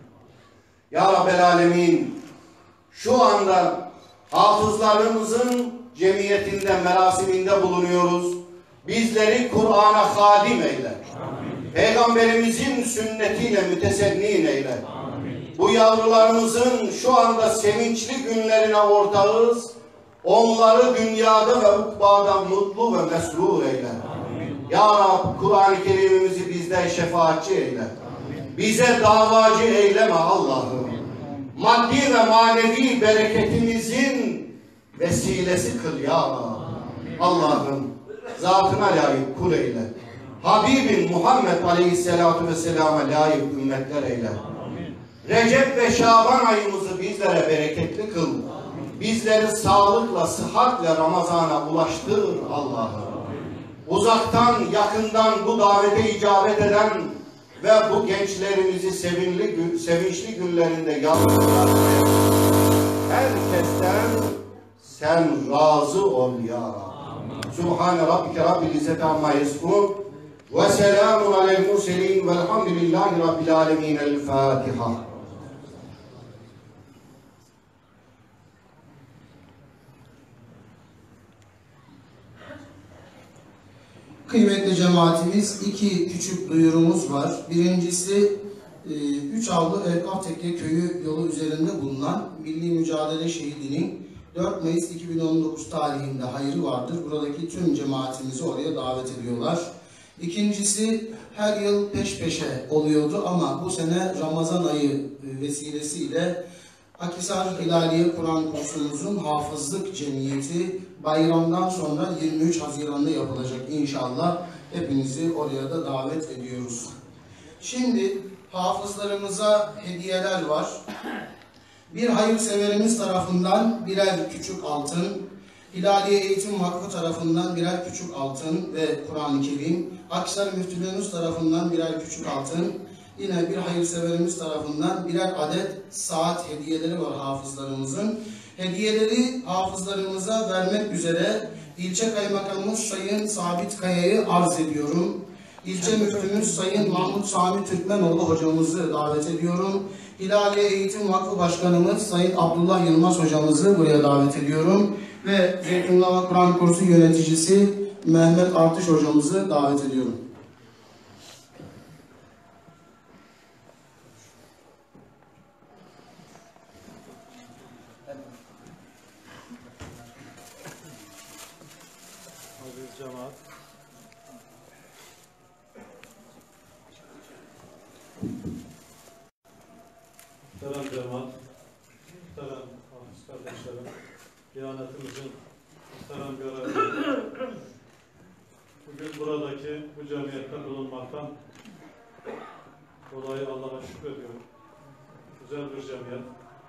Ya Rabbel Alemin, şu anda hafızlarımızın cemiyetinde, merasiminde bulunuyoruz. Bizleri Kur'an'a hadim eyle. Peygamberimizin sünnetiyle mütesennin eyle. Bu yavrularımızın şu anda sevinçli günlerine ortağız. Onları dünyada ve ukbada mutlu ve mesrur eyle. Ya Rab, Kur'an-ı Kerim'imizi bizden şefaatçi eyle. Bize davacı eyleme Allah'ım. Maddi ve manevi bereketimizin vesilesi kıl ya Rab. Allah'ım, zatına layık kul eyle. Habibin Muhammed Aleyhisselatü Vesselam'a layık ümmetler eyle. Recep ve Şaban ayımızı bizlere bereketli kıl. Bizleri sağlıkla, sıhhatle Ramazan'a ulaştır Allah'ım. Uzaktan, yakından bu davete icabet eden ve bu gençlerimizi sevinçli günlerinde yalnızlar. Herkesten sen razı ol ya Rabbi. Subhane Rabbike Rabbil İzzeti Amma Yasifun ve selamun alel murselin velhamdülillahi Rabbil Alemin. El Fatiha. Kıymetli cemaatimiz, iki küçük duyurumuz var. Birincisi, Üçavlı Erkaf Tekke Köyü yolu üzerinde bulunan Milli Mücadele Şehidi'nin 4 Mayıs 2019 tarihinde hayrı vardır. Buradaki tüm cemaatimizi oraya davet ediyorlar. İkincisi, her yıl peş peşe oluyordu ama bu sene Ramazan ayı vesilesiyle Akhisar İlaliye Kur'an kursumuzun hafızlık cemiyeti bayramdan sonra 23 Haziran'da yapılacak inşallah. Hepinizi oraya da davet ediyoruz. Şimdi hafızlarımıza hediyeler var. Bir hayırseverimiz tarafından birer küçük altın, Hilaliye Eğitim Vakfı tarafından birer küçük altın ve Kur'an-ı Kerim, Akhisar Müftülüğümüz tarafından birer küçük altın, yine bir hayırseverimiz tarafından birer adet saat hediyeleri var hafızlarımızın. Hediyeleri hafızlarımıza vermek üzere ilçe kaymakamımız Sayın Sabit Kaya'yı arz ediyorum. İlçe müftümüz Sayın Mahmut Sami Türkmenoğlu hocamızı davet ediyorum. Hilaliye Eğitim Vakfı Başkanımız Sayın Abdullah Yılmaz hocamızı buraya davet ediyorum. Ve Zeytinlava Kur'an Kursu yöneticisi Mehmet Artış hocamızı davet ediyorum. Aziz cemaat, muhterem cemaat, muhterem hafız kardeşlerim, Diyanetimizin muhterem görevlileri, bugün buradaki bu cemiyette bulunmaktan dolayı Allah'a şükrediyorum. Güzel bir cemiyet.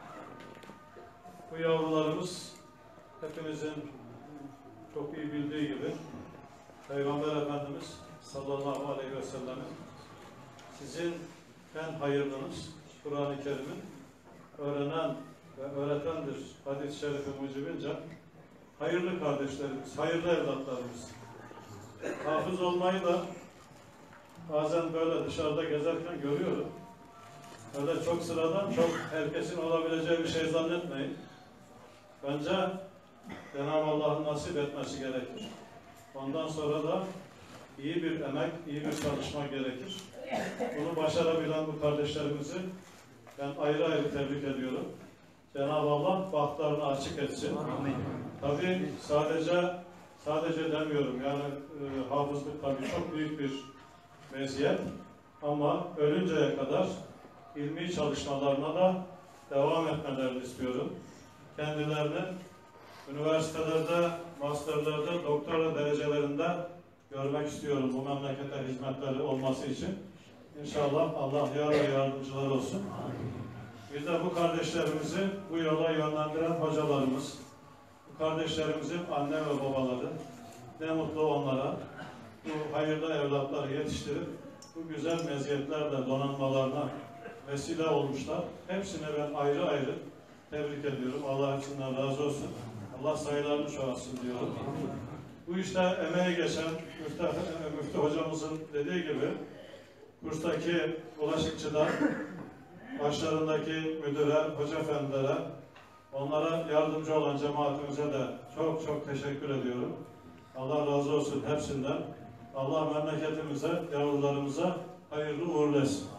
Bu yavrularımız hepimizin çok iyi bildiği gibi Peygamber Efendimiz sallallahu aleyhi ve sellem'in sizin en hayırlınız Kur'an-ı Kerim'in öğrenen ve öğretendir hadis-i şerifi mucibince hayırlı kardeşlerimiz, hayırlı evlatlarımız. Hafız olmayı da bazen böyle dışarıda gezerken görüyorum. Öyle çok sıradan, çok herkesin olabileceği bir şey zannetmeyin. Bence Cenab-ı Allah'ın nasip etmesi gerekir. Ondan sonra da iyi bir emek, iyi bir çalışma gerekir. Bunu başarabilen bu kardeşlerimizi ben ayrı ayrı tebrik ediyorum. Cenab-ı Allah bahtlarını açık etsin. Amin. Tabii sadece demiyorum yani hafızlık tabii çok büyük bir meziyet ama ölünceye kadar ilmi çalışmalarına da devam etmelerini istiyorum. Kendilerini üniversitelerde, masterlerde, doktora derecelerinde görmek istiyorum bu memlekete hizmetleri olması için. İnşallah Allah yar ve yardımcılar olsun. Bir de bu kardeşlerimizi bu yola yönlendiren hocalarımız, bu kardeşlerimizin anne ve babaları, ne mutlu onlara bu hayırlı evlatları yetiştirip bu güzel meziyetlerle donanmalarına vesile olmuşlar. Hepsine ben ayrı ayrı tebrik ediyorum. Allah hepsinden razı olsun. Allah sayılarını çoğalsın diyorum. Bu işte emeği geçen Müftü hocamızın dediği gibi kurstaki bulaşıkçıdan başlarındaki müdüre, hoca efendilere, onlara yardımcı olan cemaatimize de çok çok teşekkür ediyorum. Allah razı olsun hepsinden. Allah memleketimize, yavrularımıza hayırlı uğurlu etsin.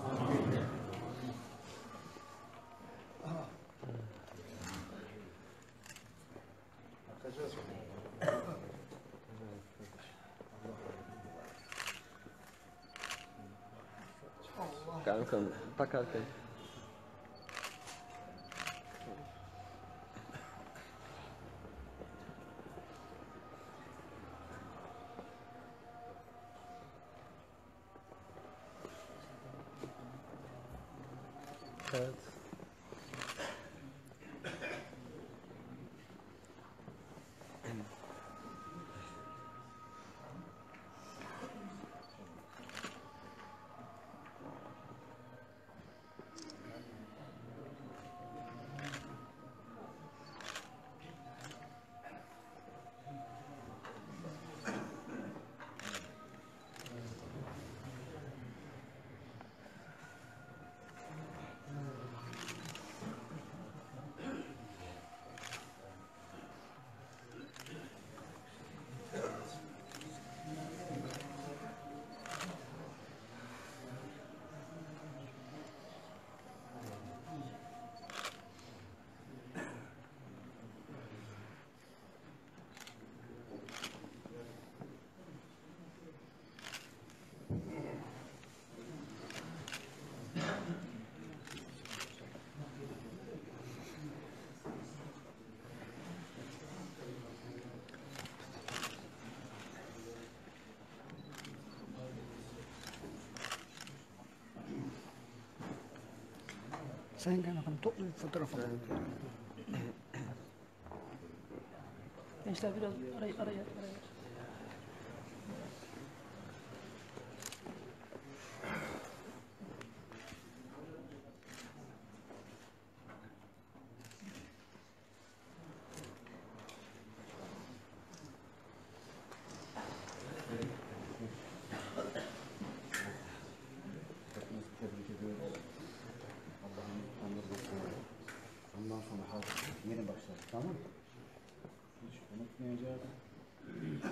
Kankam takarken. Evet. Sen gel bakalım toplu bir fotoğraf alalım. Gençler biraz araya. Ondan sonra yeni başlar, tamam mı? Hiç unutmayacağım.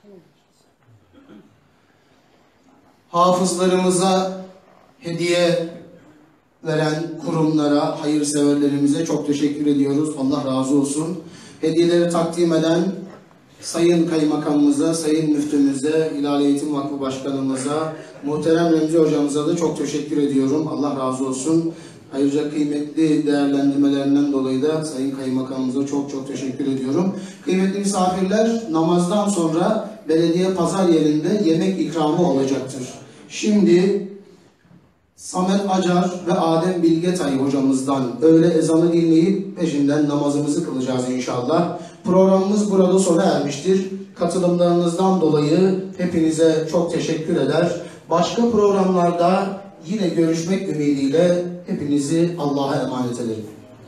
Hafızlarımıza hediye veren kurumlara, hayırseverlerimize çok teşekkür ediyoruz. Allah razı olsun. Hediyeleri takdim eden Sayın Kaymakamımıza, Sayın Müftümüze, İlahiyat Eğitim Vakfı Başkanımıza, muhterem Remzi Hocamıza da çok teşekkür ediyorum. Allah razı olsun. Ayrıca kıymetli değerlendirmelerinden dolayı da Sayın Kaymakamımıza çok teşekkür ediyorum. Kıymetli misafirler, namazdan sonra belediye pazar yerinde yemek ikramı olacaktır. Şimdi Samet Acar ve Adem Bilgetay hocamızdan öğle ezanı dinleyip peşinden namazımızı kılacağız inşallah. Programımız burada sona ermiştir. Katılımlarınızdan dolayı hepinize çok teşekkür eder. Başka programlarda yine görüşmek ümidiyle hepinizi Allah'a emanet ederim.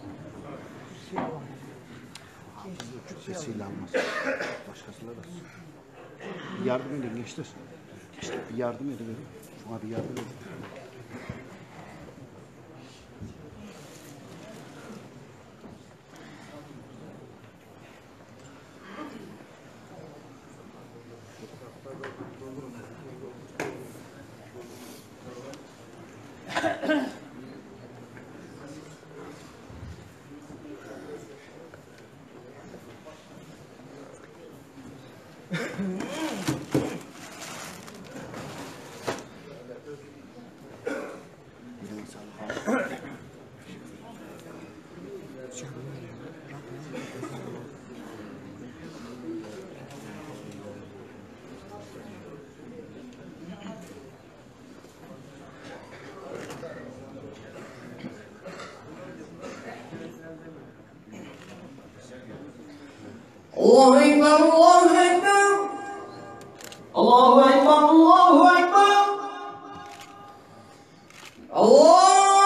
Yardım edin gençler. İşte bir yardım edin. Şuna bir yardım edin. Allahu Ekber, Allahu Ekber. Allahu Ekber, Allahu Ekber. Allahu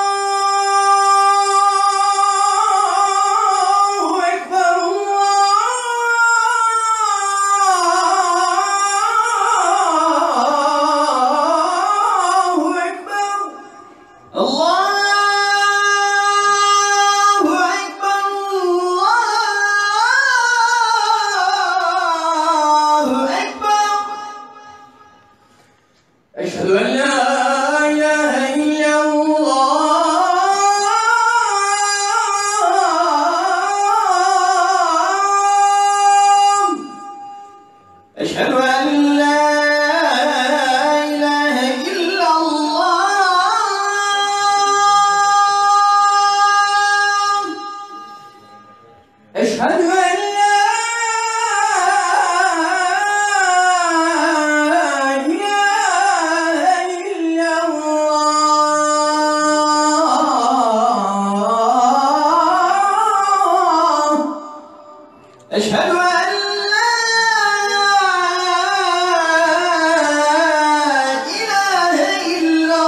Ekber, Allahu Ekber. Allah. أشهد أن لا إله إلا الله أشهد أن لا إله إلا الله أشهد أن أشهد أن لا إله إلا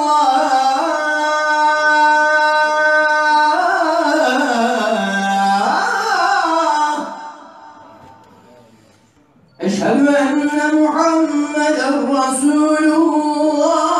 الله أشهد أن محمدا رسول الله